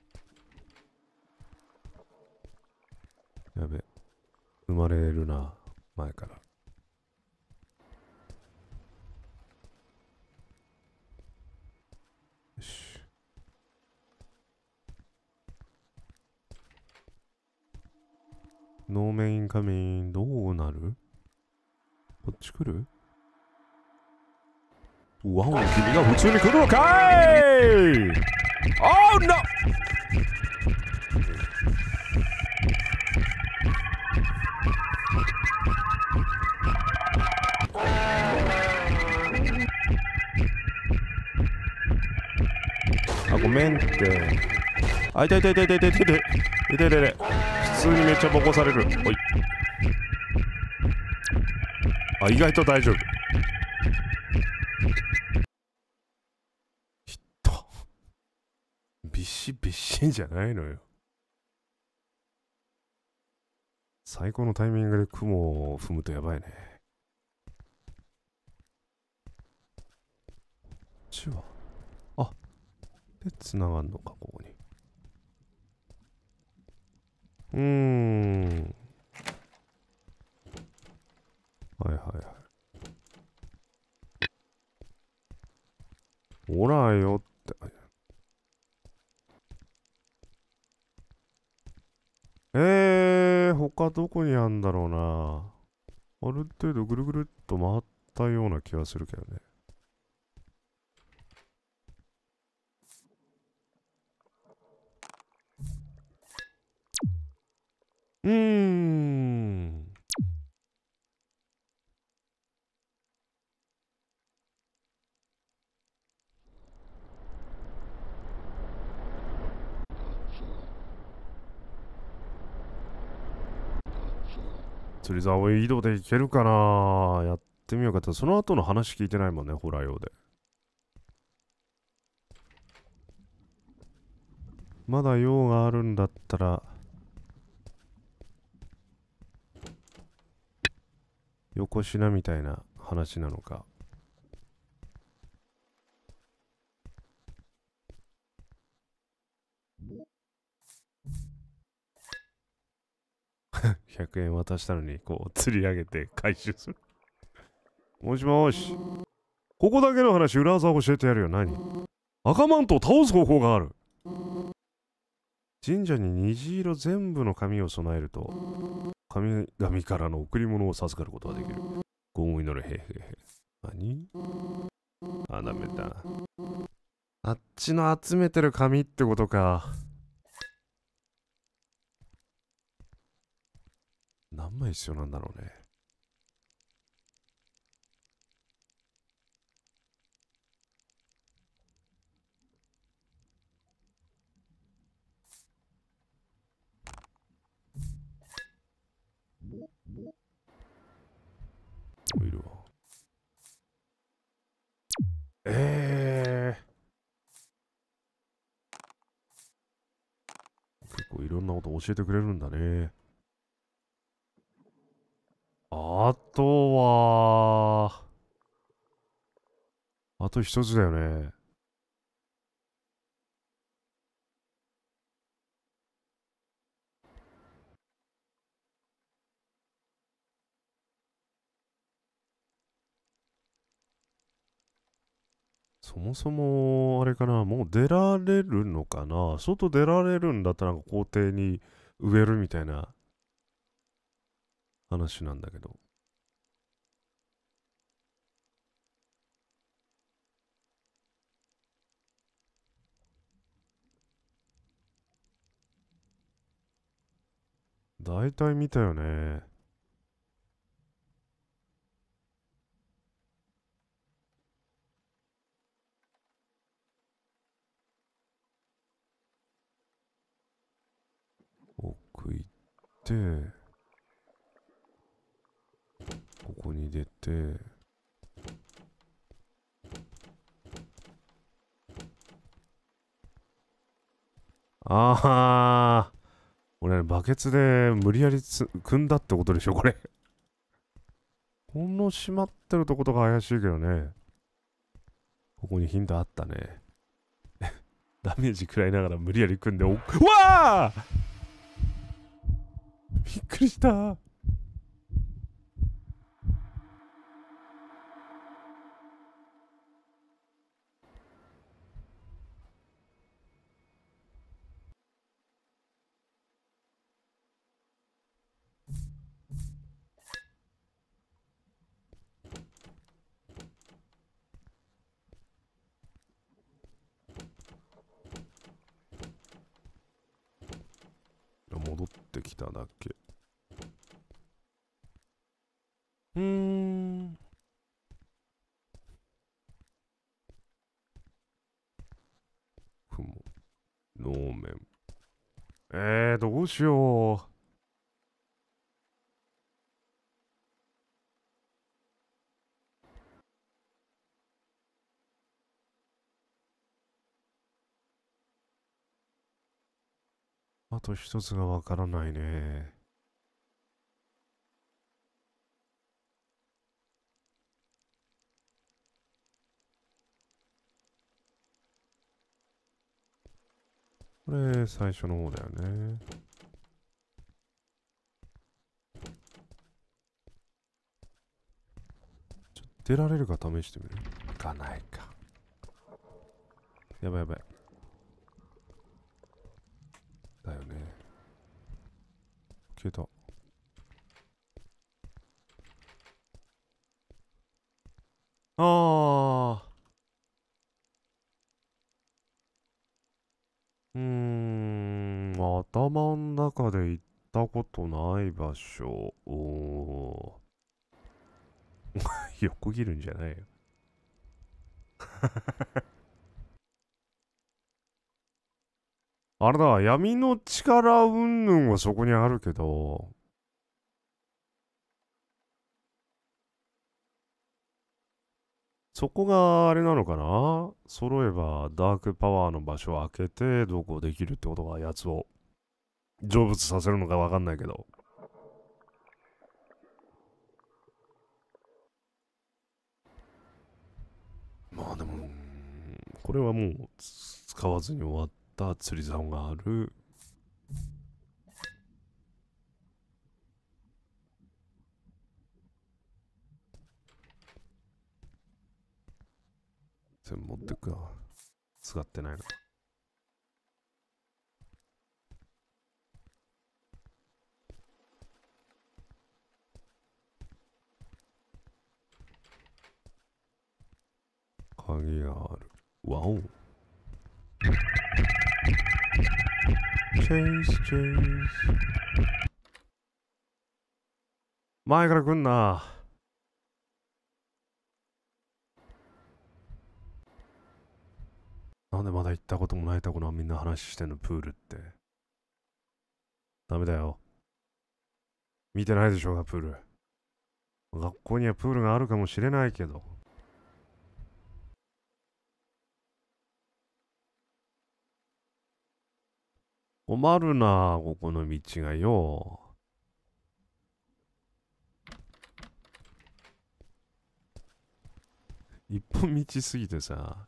やべ。生まれるな。前から。よし。ノーメインカミン、どうなる？こっち来る？わお、君が普通に来るのかい！ Oh no! あ、ごめんって。あ、痛い痛い痛い痛い痛い痛い痛い痛い痛い痛い。普通にめっちゃボコされる。おい。あ、意外と大丈夫。ひっと。ビシビシじゃないのよ。最高のタイミングで雲を踏むとやばいね。こっちは。あ、で、繋がんのか、ここに。うーん。はいはいはい。ほらよって。えー、他どこにあんだろうな。ある程度ぐるぐるっと回ったような気がするけどね。うーん。釣り竿移動でいけるかな。やってみようかと。その後の話聞いてないもんね、ホラー用で。まだ用があるんだったら、横品みたいな話なのか。ひゃくえん渡したのに、こう、釣り上げて回収する。もしもし。ここだけの話、裏技を教えてやるよ。何？赤マントを倒す方法がある。神社に虹色全部の紙を備えると、神々からの贈り物を授かることができる。ご思いのれ、へへへ。何？あ、ダメだ。あっちの集めてる紙ってことか。何枚必要なんだろうね。いるわ。ええー。結構いろんなこと教えてくれるんだね。あとは、あと一つだよね。そもそも、あれかな、もう出られるのかな。外出られるんだったらなんか校庭に植えるみたいな話なんだけど。大体見たよね。奥行って、ここに出て、ああ、俺、バケツで無理やりつ組んだってことでしょ、これ。 この閉まってるとことか怪しいけどね。ここにヒントあったね。ダメージ食らいながら無理やり組んでお、うわあびっくりした。戻ってきただけ。うーん。雲。能面。えー、どうしよう。あと一つがわからないね。これ、最初の方だよね。ちょっと出られるか試してみる。いかないか。やばいやばい。だよね。消えた。ああ。うーん、頭の中で行ったことない場所。おー。横切るんじゃないよ。あれだ、闇の力云々はそこにあるけど、そこがあれなのかな。揃えばダークパワーの場所を開けてどうこうできるってことがやつを成仏させるのかわかんないけど。まあでも、これはもう使わずに終わった釣り竿がある。全部持ってくか。使ってないの。鍵がある。わお。チェイスチェイス。前から来んな。なんでまだ行ったこともないところはみんな話してんの、プールって。ダメだよ。見てないでしょうが、プール。学校にはプールがあるかもしれないけど。困るな、ここの道がよ。一本道すぎてさ。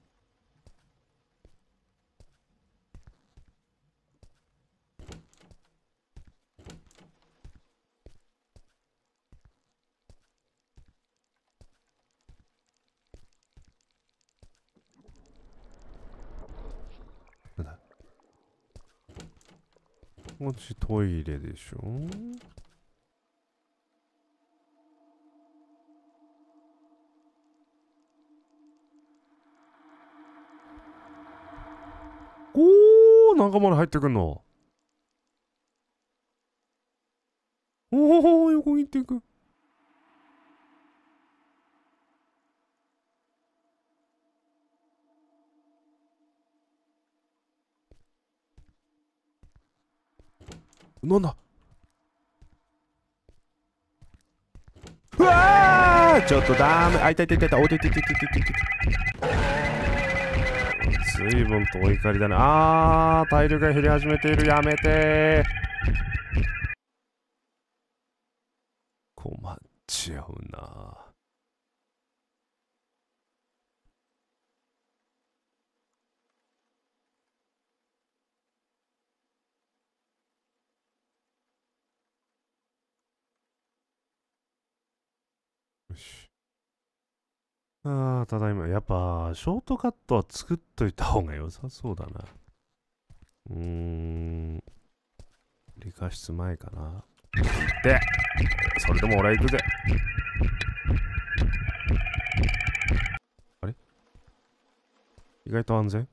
なんだ。こっちトイレでしょ。おー、中まで入ってくんの。おー、横切っていく。なんだ。うわー、ちょっとダメ。あ、いたいたいたいた。おいててててててて。随分とお怒りだね。あー、体力が減り始めている。やめてー。困っちち合うな。よし。ああ、ただいま。やっぱ、ショートカットは作っといた方が良さそうだな。うーん。理科室前かな。で、それでも俺は行くぜ。あれ意外と安全。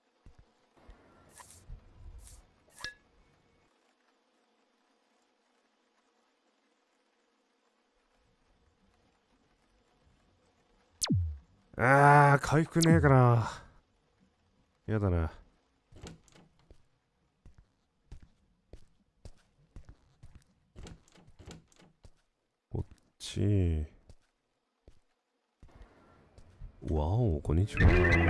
ああ、回復ねえから。やだな。こっち。わお、こんにちは。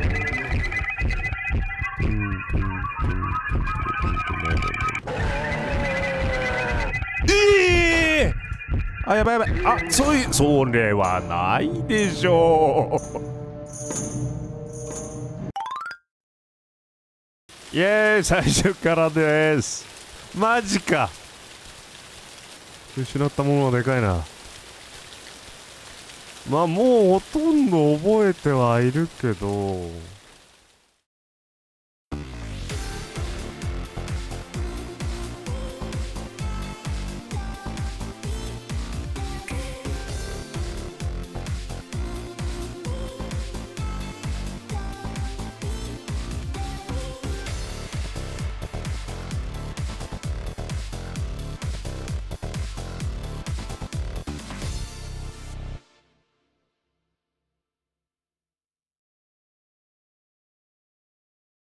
ええー、あ、やばいやばい。あ、そういう、それはないでしょう。イェーイ、最初からです。マジか。失ったものはでかいな。まあもうほとんど覚えてはいるけど